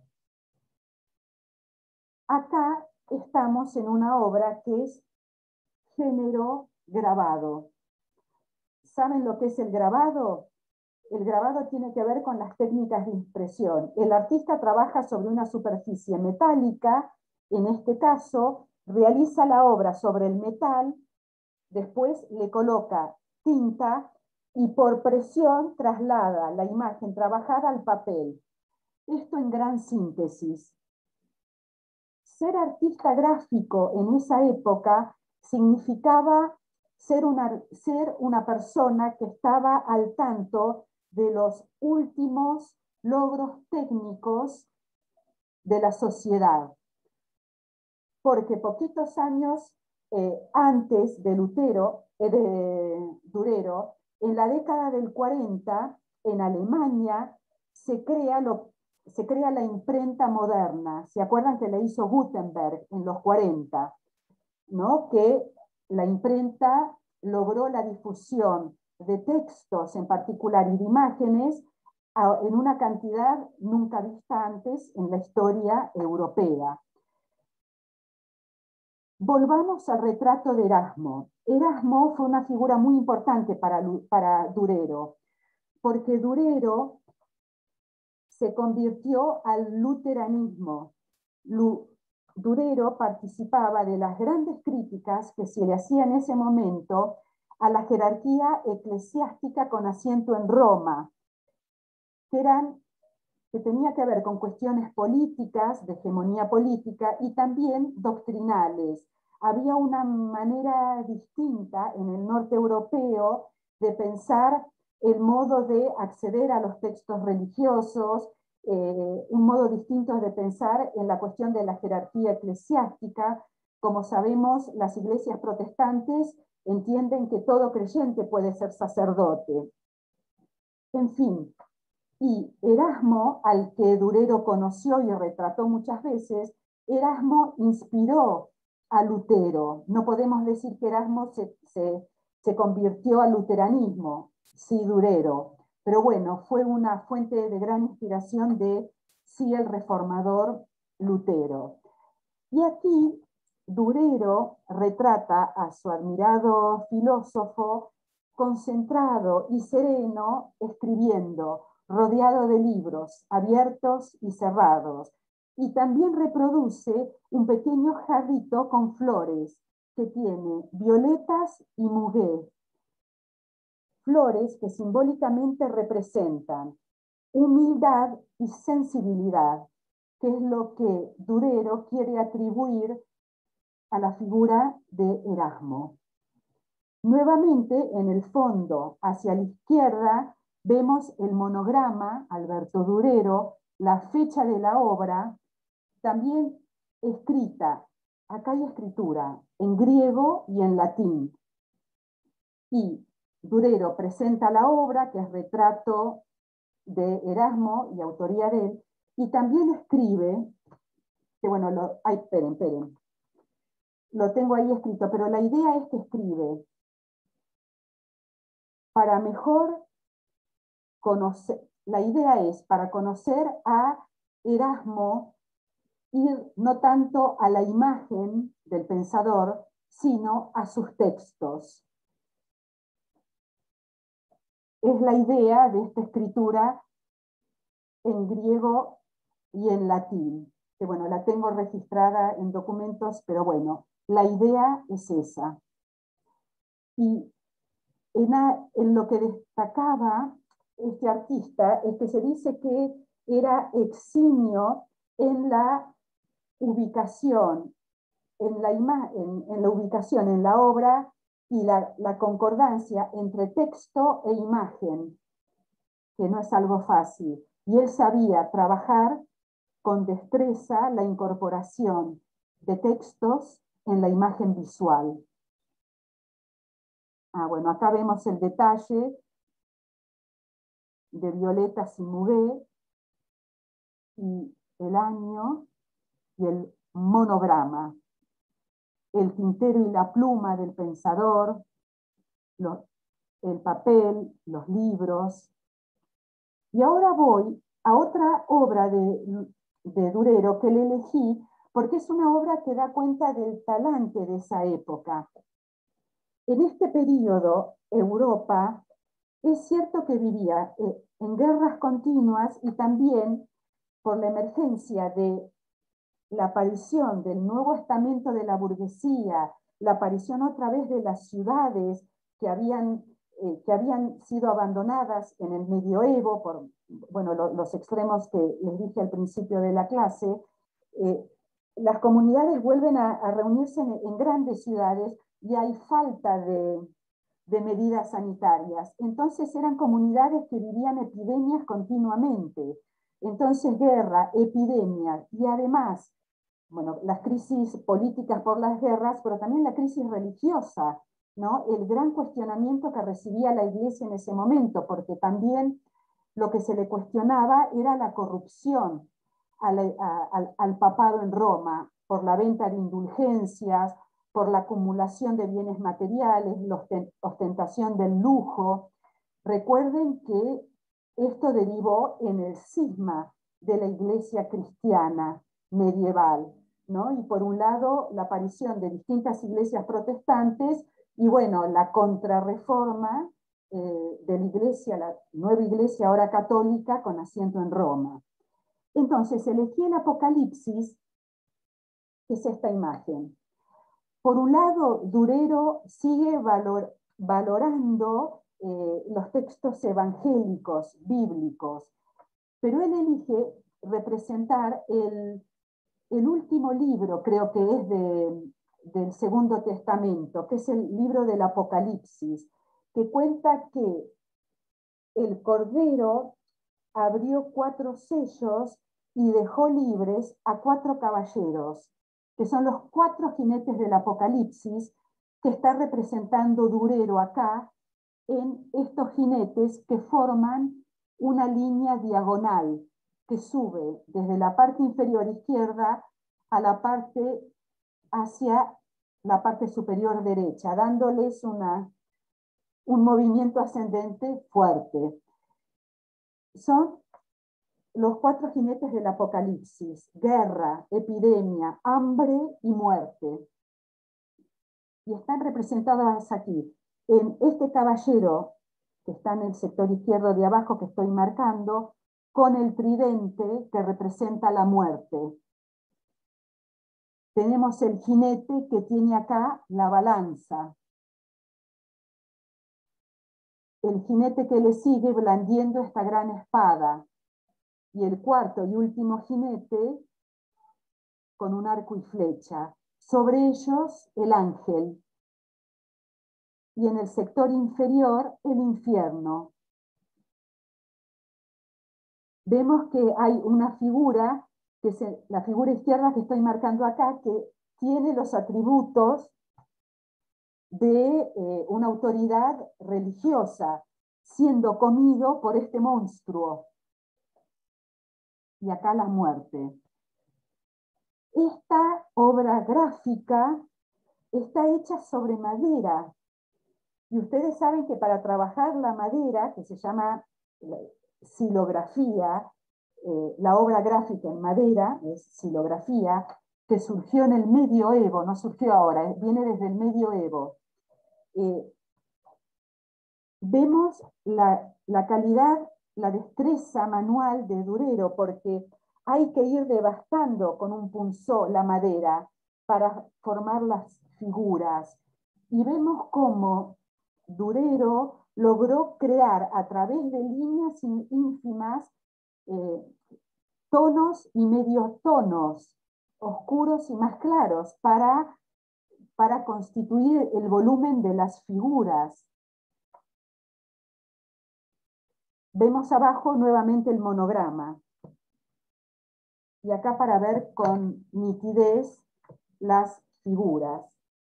Acá estamos en una obra que es género grabado. ¿Saben lo que es el grabado? El grabado tiene que ver con las técnicas de impresión. El artista trabaja sobre una superficie metálica, en este caso, realiza la obra sobre el metal, después le coloca tinta y por presión traslada la imagen trabajada al papel. Esto en gran síntesis. Ser artista gráfico en esa época significaba ser una, ser una persona que estaba al tanto de los últimos logros técnicos de la sociedad. Porque poquitos años eh, antes de Lutero, eh, de Durero, en la década del cuarenta, en Alemania, se crea, lo, se crea la imprenta moderna. ¿Se acuerdan que la hizo Gutenberg en los cuarenta? ¿No? Que la imprenta logró la difusión de textos en particular y de imágenes a, en una cantidad nunca vista antes en la historia europea. Volvamos al retrato de Erasmo. Erasmo fue una figura muy importante para, para Durero, porque Durero se convirtió al luteranismo. Lu, Durero participaba de las grandes críticas que se le hacía en ese momento a la jerarquía eclesiástica con asiento en Roma, que, eran, que tenía que ver con cuestiones políticas, de hegemonía política, y también doctrinales. Había una manera distinta en el norte europeo de pensar el modo de acceder a los textos religiosos, eh, un modo distinto de pensar en la cuestión de la jerarquía eclesiástica. Como sabemos, las iglesias protestantes entienden que todo creyente puede ser sacerdote. En fin, y Erasmo, al que Durero conoció y retrató muchas veces, Erasmo inspiró a Lutero. No podemos decir que Erasmo se, se, se convirtió al luteranismo, sí Durero, pero bueno, fue una fuente de gran inspiración de sí el reformador Lutero. Y aquí Durero retrata a su admirado filósofo concentrado y sereno, escribiendo, rodeado de libros abiertos y cerrados. Y también reproduce un pequeño jarrito con flores que tiene violetas y mugué. Flores que simbólicamente representan humildad y sensibilidad, que es lo que Durero quiere atribuir a la figura de Erasmo. Nuevamente, en el fondo, hacia la izquierda, vemos el monograma, Alberto Durero, la fecha de la obra, también escrita, acá hay escritura, en griego y en latín. Y Durero presenta la obra, que es retrato de Erasmo y autoría de él, y también escribe, que bueno, lo, ay, esperen, esperen, lo tengo ahí escrito, pero la idea es que escribe para mejor conocer, la idea es para conocer a Erasmo, ir no tanto a la imagen del pensador, sino a sus textos. Es la idea de esta escritura en griego y en latín, que bueno, la tengo registrada en documentos, pero bueno, la idea es esa. Y en, a, en lo que destacaba este artista es que se dice que era eximio en la ubicación, en la, ima en, en la ubicación, en la obra y la, la concordancia entre texto e imagen, que no es algo fácil. Y él sabía trabajar con destreza la incorporación de textos en la imagen visual. Ah, bueno, acá vemos el detalle de violetas y mugué, y el año y el monograma, el tintero y la pluma del pensador, los, el papel, los libros. Y ahora voy a otra obra de, de Durero que le elegí porque es una obra que da cuenta del talante de esa época. En este periodo, Europa es cierto que vivía eh, en guerras continuas y también por la emergencia de la aparición del nuevo estamento de la burguesía, la aparición otra vez de las ciudades que habían, eh, que habían sido abandonadas en el medioevo, por bueno, lo, los extremos que les dije al principio de la clase, eh, las comunidades vuelven a, a reunirse en, en grandes ciudades y hay falta de, de medidas sanitarias. Entonces eran comunidades que vivían epidemias continuamente. Entonces guerra, epidemia y además, bueno, las crisis políticas por las guerras, pero también la crisis religiosa, ¿no? El gran cuestionamiento que recibía la Iglesia en ese momento, porque también lo que se le cuestionaba era la corrupción al, a, al, al papado en Roma, por la venta de indulgencias, por la acumulación de bienes materiales, la ostentación del lujo. Recuerden que esto derivó en el cisma de la Iglesia cristiana medieval, ¿no? Y por un lado, la aparición de distintas iglesias protestantes y, bueno, la contrarreforma eh, de la iglesia, la nueva iglesia ahora católica con asiento en Roma. Entonces, elegí el Apocalipsis, que es esta imagen. Por un lado, Durero sigue valor, valorando eh, los textos evangélicos, bíblicos, pero él elige representar el, el último libro, creo que es de, del Segundo Testamento, que es el libro del Apocalipsis, que cuenta que el Cordero abrió cuatro sellos y dejó libres a cuatro caballeros, que son los cuatro jinetes del Apocalipsis, que está representando Durero acá, en estos jinetes que forman una línea diagonal que sube desde la parte inferior izquierda a la parte hacia la parte superior derecha, dándoles una, un movimiento ascendente fuerte. Son los cuatro jinetes del apocalipsis: guerra, epidemia, hambre y muerte. Y están representadas aquí. En este caballero, que está en el sector izquierdo de abajo que estoy marcando, con el tridente que representa la muerte. Tenemos el jinete que tiene acá la balanza. El jinete que le sigue blandiendo esta gran espada. Y el cuarto y último jinete con un arco y flecha. Sobre ellos el ángel. Y en el sector inferior el infierno. Vemos que hay una figura, que es la figura izquierda que estoy marcando acá, que tiene los atributos de eh, una autoridad religiosa, siendo comido por este monstruo. Y acá la muerte. Esta obra gráfica está hecha sobre madera. Y ustedes saben que para trabajar la madera, que se llama silografía, eh, la obra gráfica en madera es silografía, que surgió en el medioevo, no surgió ahora, viene desde el medioevo. Eh, vemos la, la calidad, la destreza manual de Durero, porque hay que ir devastando con un punzó la madera para formar las figuras. Y vemos cómo Durero logró crear a través de líneas ínfimas eh, tonos y medios tonos, oscuros y más claros, para, para constituir el volumen de las figuras. Vemos abajo nuevamente el monograma. Y acá para ver con nitidez las figuras.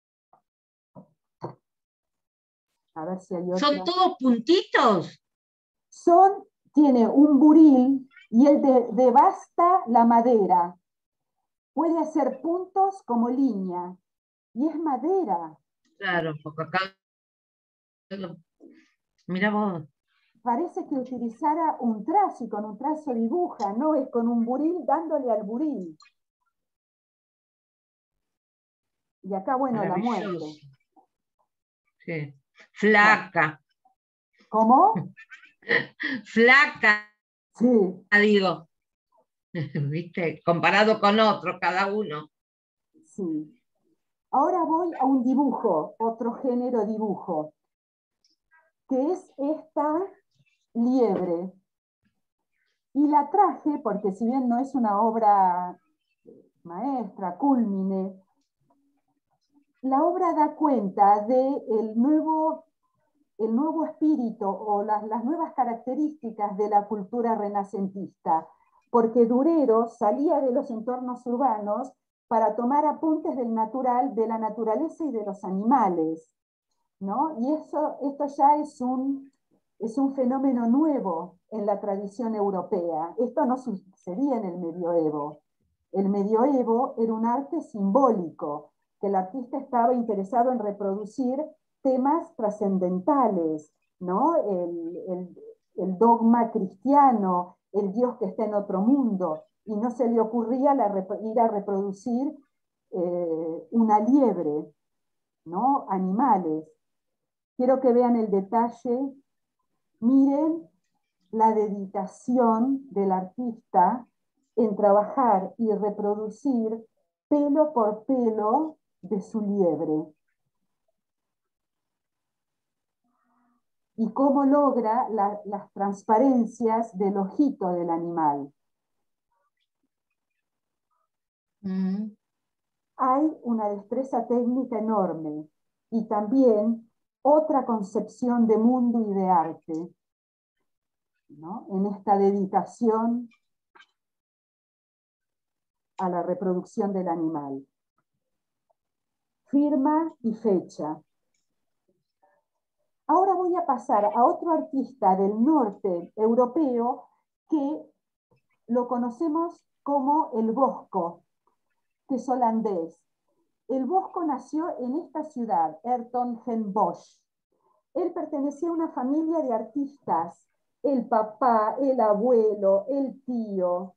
A ver si hay otra. ¿Son todos puntitos? Son, tiene un buril y él de, devasta la madera. Puede hacer puntos como línea. Y es madera. Claro, porque acá... Mira vos. Parece que utilizara un trazo y con un trazo dibuja, no es con un buril dándole al buril. Y acá, bueno, la muerte. Sí. Flaca. ¿Cómo? Flaca. Sí. Digo. ¿Viste? Comparado con otro, cada uno. Sí. Ahora voy a un dibujo, otro género dibujo, que es esta liebre. Y la traje porque si bien no es una obra maestra, cúlmine, la obra da cuenta del nuevo, el nuevo espíritu o las, las nuevas características de la cultura renacentista, porque Durero salía de los entornos urbanos para tomar apuntes del natural, de la naturaleza y de los animales, ¿no? Y eso, esto ya es un, es un fenómeno nuevo en la tradición europea. Esto no sucedía en el medioevo. El medioevo era un arte simbólico, que el artista estaba interesado en reproducir temas trascendentales, ¿no? El, el, el dogma cristiano, el Dios que está en otro mundo, y no se le ocurría la, ir a reproducir eh, una liebre, ¿no? Animales. Quiero que vean el detalle. Miren la dedicación del artista en trabajar y reproducir pelo por pelo de su liebre. Y cómo logra la, las transparencias del ojito del animal. Mm. Hay una destreza técnica enorme y también otra concepción de mundo y de arte, ¿no? En esta dedicación a la reproducción del animal. Firma y fecha. Ahora voy a pasar a otro artista del norte europeo que lo conocemos como el Bosco, que es holandés. El Bosco nació en esta ciudad, Hertogenbosch. Él pertenecía a una familia de artistas, el papá, el abuelo, el tío,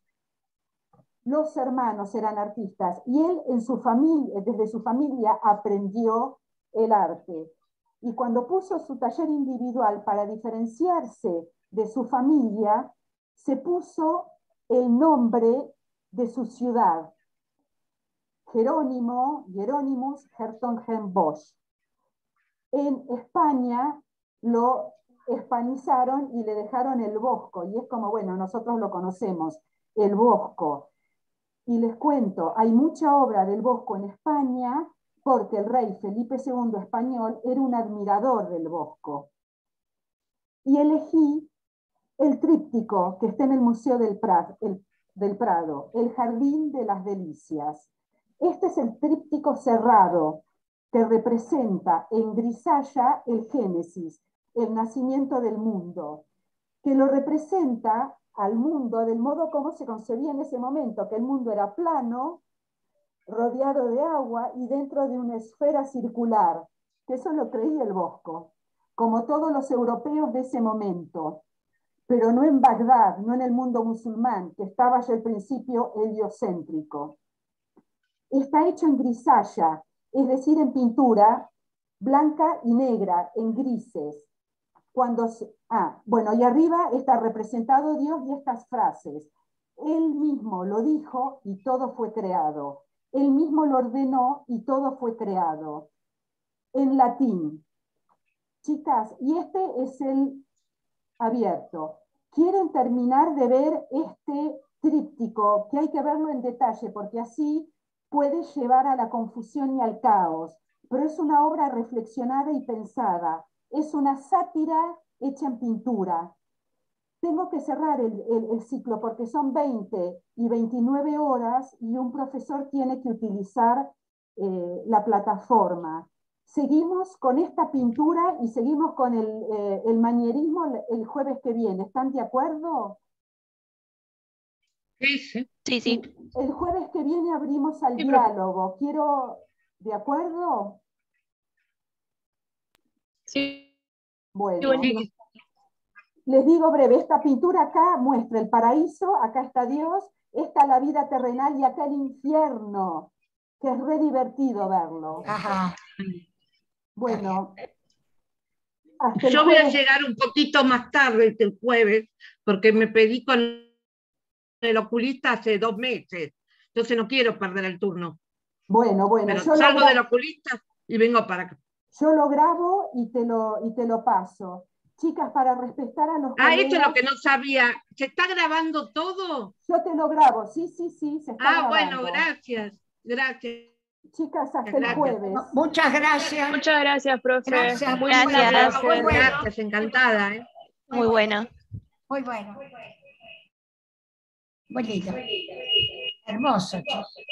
los hermanos eran artistas, y él en su familia, desde su familia aprendió el arte. Y cuando puso su taller individual para diferenciarse de su familia, se puso el nombre de su ciudad, Jerónimo, Hieronymus Hertogenbosch. En España lo hispanizaron y le dejaron el Bosco, y es como, bueno, nosotros lo conocemos, el Bosco. Y les cuento, hay mucha obra del Bosco en España porque el rey Felipe segundo español era un admirador del Bosco. Y elegí el tríptico que está en el Museo del Prado, el, del Prado, El Jardín de las Delicias. Este es el tríptico cerrado que representa en grisalla el Génesis, el nacimiento del mundo, que lo representa al mundo del modo como se concebía en ese momento, que el mundo era plano, rodeado de agua y dentro de una esfera circular, que eso lo creía el Bosco, como todos los europeos de ese momento, pero no en Bagdad, no en el mundo musulmán, que estaba ya al principio heliocéntrico. Está hecho en grisalla, es decir, en pintura blanca y negra, en grises. Cuando se, ah, bueno, y arriba está representado Dios y estas frases. Él mismo lo dijo y todo fue creado. Él mismo lo ordenó y todo fue creado. En latín. Chicas, y este es el abierto. ¿Quieren terminar de ver este tríptico? Que hay que verlo en detalle, porque así puede llevar a la confusión y al caos. Pero es una obra reflexionada y pensada. Es una sátira hecha en pintura. Tengo que cerrar el, el, el ciclo porque son veinte y veintinueve horas y un profesor tiene que utilizar eh, la plataforma. Seguimos con esta pintura y seguimos con el, eh, el manierismo el jueves que viene. ¿Están de acuerdo? Sí, sí. Sí, sí. El jueves que viene abrimos al Sí, diálogo. Quiero, ¿de acuerdo? Sí. Bueno. Sí. Les digo breve, esta pintura acá muestra el paraíso, acá está Dios, esta la vida terrenal y acá el infierno, que es re divertido verlo. Ajá. Bueno, hasta el Yo voy a jueves. llegar un poquito más tarde este el jueves, porque me pedí con el oculista hace dos meses, entonces no quiero perder el turno. Bueno, bueno, Pero yo salgo lo, del oculista y vengo para acá. yo lo grabo y te lo, y te lo paso. Chicas, para respetar a los Ah, colegas, esto es lo que no sabía. ¿Se está grabando todo? yo te lo grabo, sí, sí, sí, se está Ah, grabando. bueno, gracias, gracias. Chicas, hasta Gracias. el jueves. Muchas gracias. Muchas gracias, profe. Gracias, Muy muy linda bueno, clase. muy bueno. Gracias, encantada. ¿eh? Muy bueno. Muy bueno. Muy lindo. Hermoso, chicos.